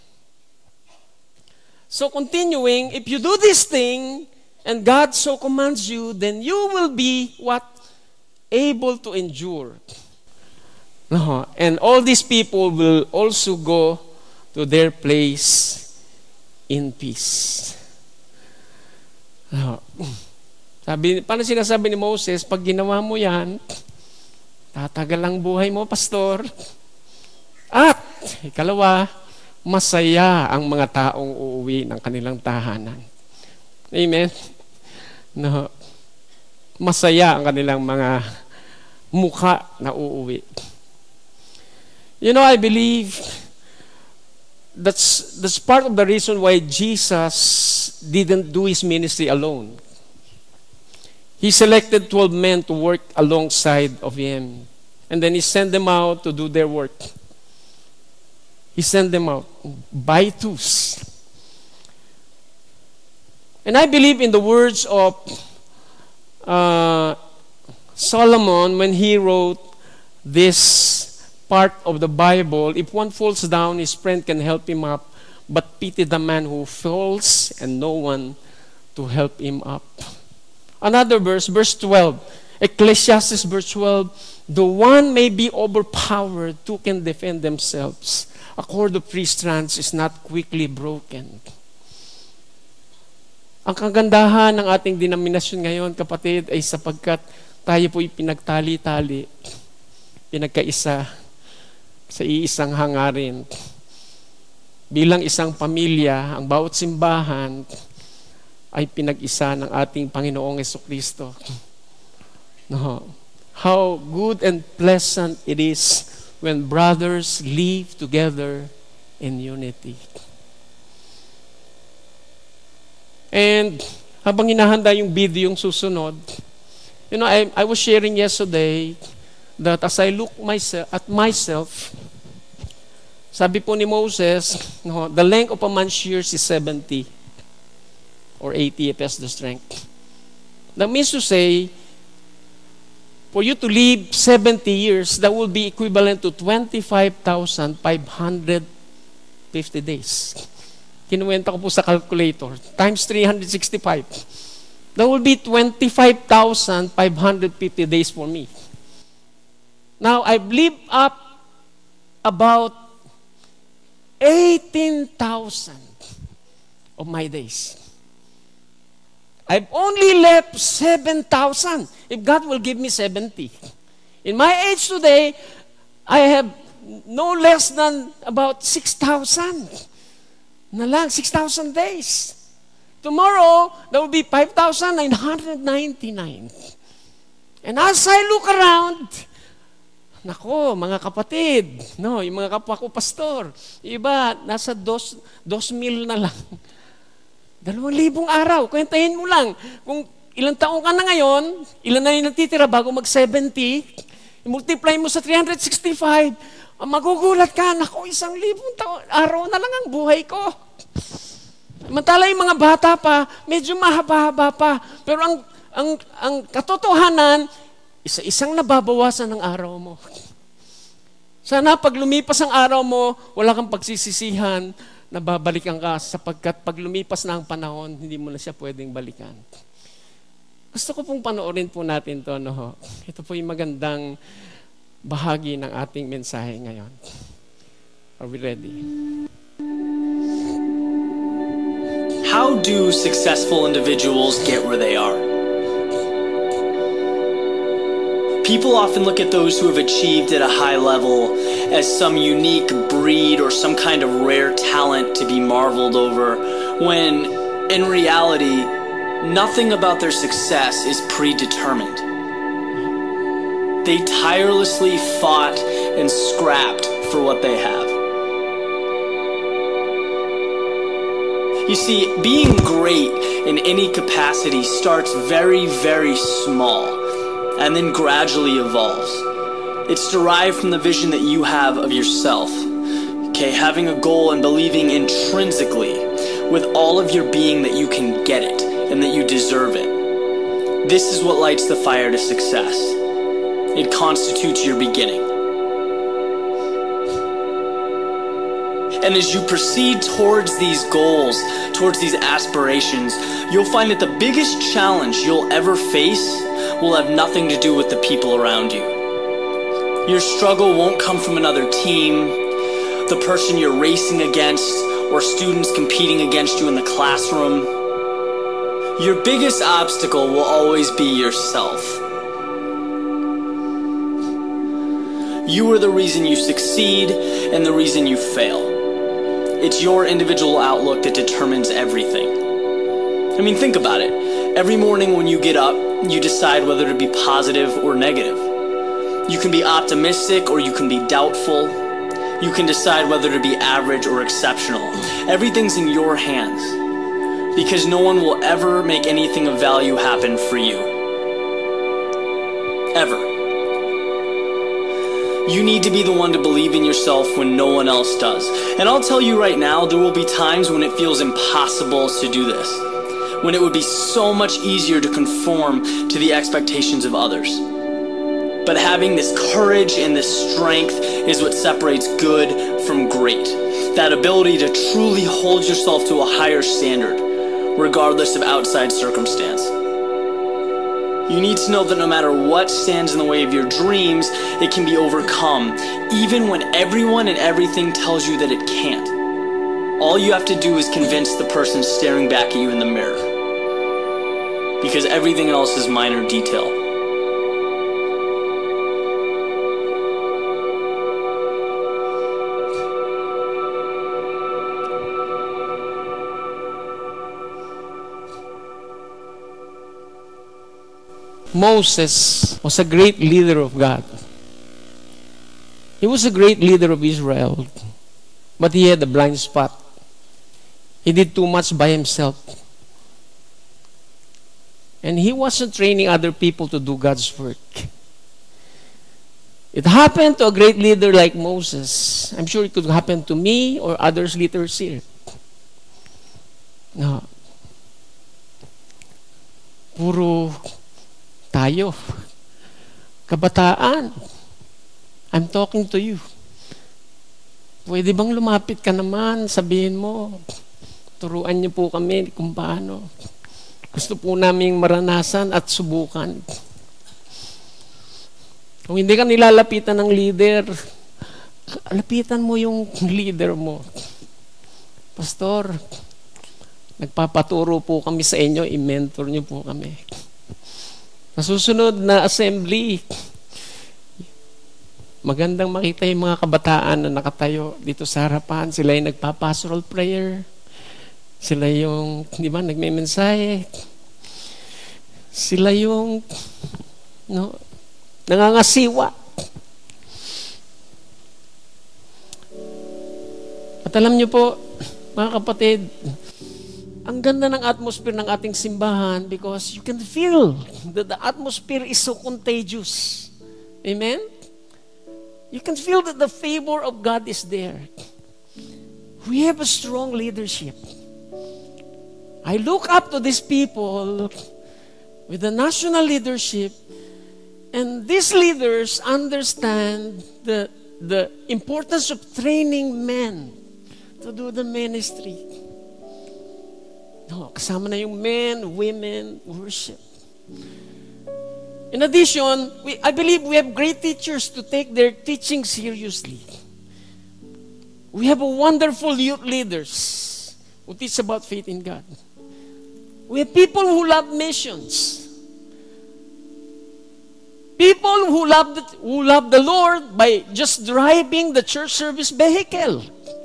So continuing, if you do this thing, and God so commands you, then you will be what? Able to endure. No. And all these people will also go to their place in peace. No. Sabi, paano sinasabi ni Moses, pag ginawa mo yan, tatagal ang buhay mo, pastor. At, ikalawa, masaya ang mga taong uuwi ng kanilang tahanan. Amen? No. Masaya ang kanilang mga mukha na uuwi. You know, I believe that's, that's part of the reason why Jesus didn't do his ministry alone. He selected twelve men to work alongside of him. And then he sent them out to do their work. He sent them out by twos. And I believe in the words of uh, Solomon, when he wrote this part of the Bible, if one falls down, his friend can help him up, but pity the man who falls and no one to help him up. Another verse, verse twelve, Ecclesiastes verse twelve, the one may be overpowered, two can defend themselves. A cord of three strands is not quickly broken. Ang kagandahan ng ating denominasyon ngayon, kapatid, ay sapagkat tayo po'y pinagtali-tali, pinagkaisa sa iisang hangarin. Bilang isang pamilya, ang bawat simbahan ay pinag-isa ng ating Panginoong Jesucristo. No. How good and pleasant it is when brothers live together in unity. And habang hinahanda yung video yung susunod, you know, I, I was sharing yesterday that as I look myself, at myself, sabi po ni Moses, no, the length of a man's years is seventy or eighty if has the strength. That means to say, for you to live seventy years, that will be equivalent to twenty-five thousand five hundred fifty days. Kinuwenta ko po sa calculator. Times three hundred sixty-five. That will be twenty-five thousand five hundred fifty days for me. Now, I've lived up about eighteen thousand of my days. I've only left seven thousand. If God will give me seventy. In my age today, I have no less than about six thousand. Na lang, six thousand days. Tomorrow, that will be five thousand nine hundred ninety-nine. And as I look around, nako, mga kapatid, no, yung mga kapwa ko pastor, iba, nasa dos, dos mil na lang. Dalawang libong araw. Kwentahin mo lang. Kung ilang taong ka na ngayon, ilan na yung natitira bago mag-seventy, multiply mo sa three hundred sixty-five, magugulat ka, naku, isang libong taon, araw na lang ang buhay ko. Mantala yung mga bata pa, medyo mahaba-haba pa. Pero ang, ang, ang katotohanan, isa-isang nababawasan ng araw mo. Sana pag lumipas ang araw mo, wala kang pagsisisihan, nababalikan ka sapagkat pag lumipas na ang panahon, hindi mo na siya pwedeng balikan. Gusto ko pong panoorin po natin to, no? Ito po yung magandang bahagi ng ating mensahe ngayon. Are we ready? How do successful individuals get where they are? People often look at those who have achieved at a high level as some unique breed or some kind of rare talent to be marveled over, when in reality, nothing about their success is predetermined. They tirelessly fought and scrapped for what they have. You see, being great in any capacity starts very, very small, and then gradually evolves. It's derived from the vision that you have of yourself. Okay, having a goal and believing intrinsically with all of your being that you can get it and that you deserve it. This is what lights the fire to success. It constitutes your beginning. And as you proceed towards these goals, towards these aspirations, you'll find that the biggest challenge you'll ever face will have nothing to do with the people around you. Your struggle won't come from another team, the person you're racing against, or students competing against you in the classroom. Your biggest obstacle will always be yourself. You are the reason you succeed and the reason you fail. It's your individual outlook that determines everything. I mean, think about it. Every morning when you get up, you decide whether to be positive or negative. You can be optimistic or you can be doubtful. You can decide whether to be average or exceptional. Everything's in your hands, because no one will ever make anything of value happen for you. Ever. You need to be the one to believe in yourself when no one else does. And I'll tell you right now, there will be times when it feels impossible to do this. when it would be so much easier to conform to the expectations of others. But having this courage and this strength is what separates good from great. That ability to truly hold yourself to a higher standard, regardless of outside circumstance. You need to know that no matter what stands in the way of your dreams, it can be overcome, even when everyone and everything tells you that it can't. All you have to do is convince the person staring back at you in the mirror. Because everything else is minor detail. Moses was a great leader of God. He was a great leader of Israel, but he had a blind spot. He did too much by himself. And he wasn't training other people to do God's work. It happened to a great leader like Moses. I'm sure it could happen to me or others leaders here. No. Puro tayo. Kabataan. I'm talking to you. Pwede bang lumapit ka naman, sabihin mo, turuan niyo po kami kung paano. Gusto po namin maranasan at subukan. Kung hindi ka nilalapitan ng leader, lapitan mo yung leader mo. Pastor, nagpapaturo po kami sa inyo, i-mentor niyo po kami. Sa susunod na assembly, magandang makita yung mga kabataan na nakatayo dito sa harapan. Sila yung nagpa-pastoral prayer. Sila yung, di ba, nagme-mensahe. Sila yung, no, nangangasiwa. At alam niyo po, mga kapatid, ang ganda ng atmosphere ng ating simbahan because you can feel that the atmosphere is so contagious. Amen? You can feel that the favor of God is there. We have a strong leadership. I look up to these people with the national leadership, and these leaders understand the, the importance of training men to do the ministry. No, kasama na yung men, women, worship. In addition, we, I believe we have great teachers to take their teaching seriously. We have a wonderful youth leaders who teach about faith in God. We have people who love missions. People who love the, who love the Lord by just driving the church service vehicle.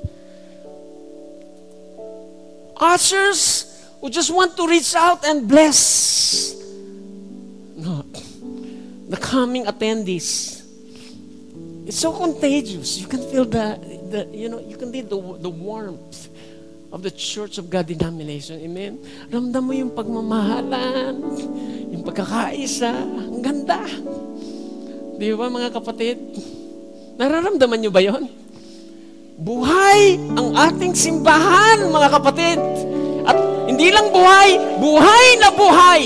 Ushers who just want to reach out and bless no, the coming attendees. It's so contagious. You can feel the, the you know, you can feel the, the warmth of the Church of God denomination. Amen? Ramdam mo yung pagmamahalan, yung pagkakaisa. Ang ganda. Di ba, mga kapatid? Nararamdaman nyo ba yon? Buhay ang ating simbahan, mga kapatid. At hindi lang buhay, buhay na buhay.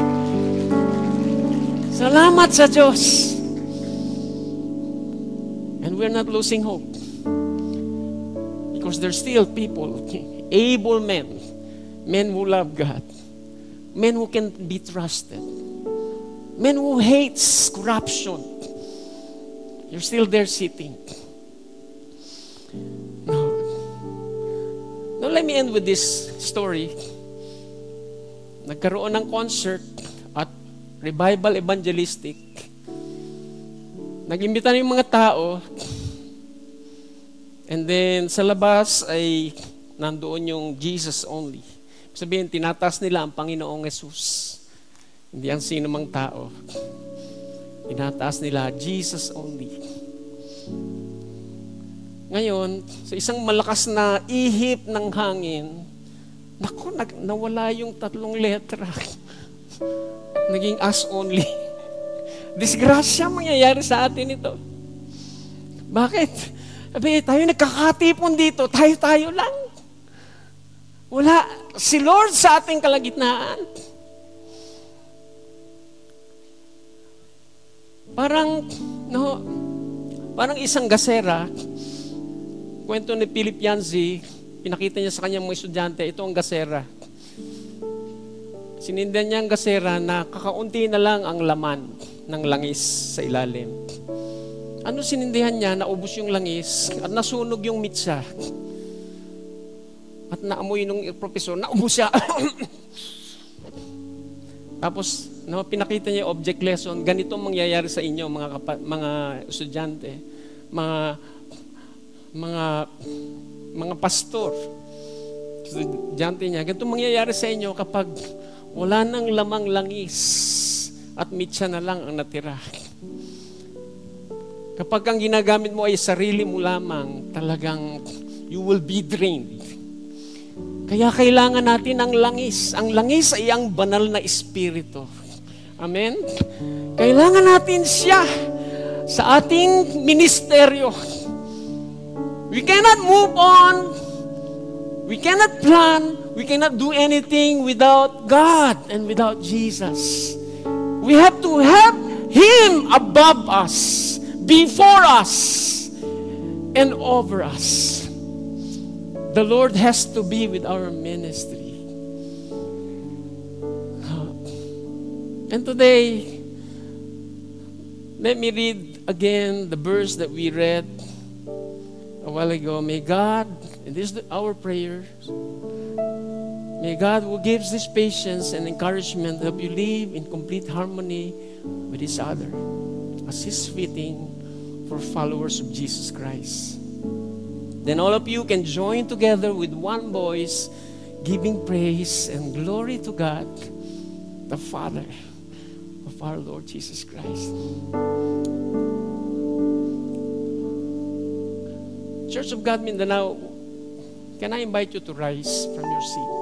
Salamat sa Diyos. And we're not losing hope. Because there's still people, able men, men who love God, men who can be trusted, men who hates corruption. You're still there sitting. No. Now let me end with this story. Nagkaroon ng concert at revival evangelistic. Nag-imbita yung mga tao. And then sa labas ay nandoon yung Jesus only. Sabihin, tinataas nila ang Panginoong Jesus. Hindi ang sino mang tao. Tinataas nila Jesus only. Ngayon, sa isang malakas na ihip ng hangin, naku, nag, nawala yung tatlong letra. Naging us only. Disgrasya mangyayari sa atin ito. Bakit? Sabi, tayo nagkakatipon dito, tayo-tayo lang. Wala, si Lord sa ating kalagitnaan. Parang, no, parang isang gasera, kwento ni Philip Yancey, pinakita niya sa kanyang mga estudyante, ito ang gasera. Sinindihan niya ang gasera na kakaunti na lang ang laman ng langis sa ilalim. Ano sinindihan niya? Naubos yung langis at nasunog yung mitsa. At naamoy nung professor, naubos siya. Tapos, no, pinakita niya yung object lesson, ganito mangyayari sa inyo, mga, kapa, mga estudyante, mga, mga, mga pastor. Estudyante niya, ganito mangyayari sa inyo kapag wala nang lamang langis at mitsa na lang ang natira. Kapag ang ginagamit mo ay sarili mo lamang, talagang you will be drained. Kaya kailangan natin ang langis. Ang langis ay ang banal na espiritu. Amen? Kailangan natin siya sa ating ministeryo. We cannot move on. We cannot plan. We cannot do anything without God and without Jesus. We have to have Him above us, before us, and over us. The Lord has to be with our ministry. And today, let me read again the verse that we read a while ago. May God, and this is our prayer, may God who gives this patience and encouragement help you live in complete harmony with each other, as is fitting for followers of Jesus Christ. Then all of you can join together with one voice, giving praise and glory to God, the Father of our Lord Jesus Christ. Church of God Mindanao, can I invite you to rise from your seat?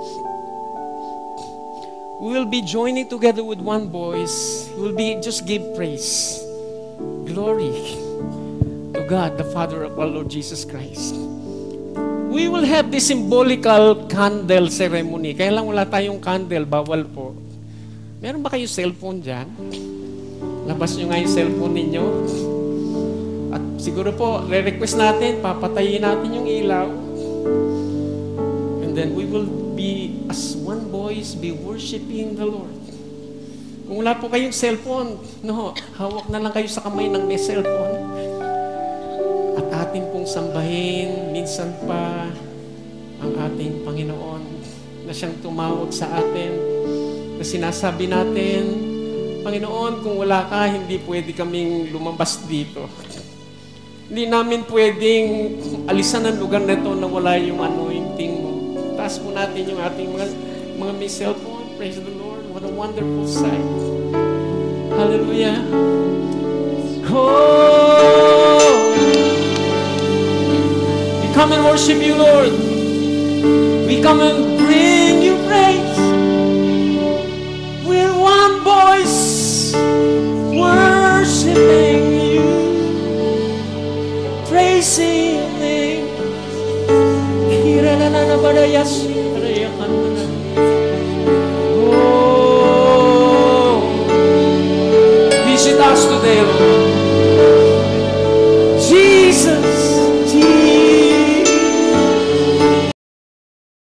We will be joining together with one voice. We will be just give praise, glory to God, the Father of our Lord Jesus Christ. We will have this symbolical candle ceremony. Kaya lang wala tayong candle, bawal po. Meron ba kayo cellphone dyan? Labas nyo nga yung cellphone ninyo. At siguro po, re-request natin, papatayin natin yung ilaw. And then we will be, as one voice, be worshiping the Lord. Kung wala po kayong cellphone, no, hawak na lang kayo sa kamay ng may cellphone. At ating pong sambahin, minsan pa, ang ating Panginoon na siyang tumawag sa atin, na sinasabi natin, Panginoon, kung wala ka, hindi pwede kaming lumabas dito. Hindi namin pwedeng alisan ang lugar na ito na wala yung anointing mo. Taas po natin yung ating mga, mga may cellphone. Praise the Lord. What a wonderful sight. Hallelujah. Oh, we come and worship you, Lord. We come and bring you praise. With one voice, worshiping you, praising your name. Oh, visit us today, Lord.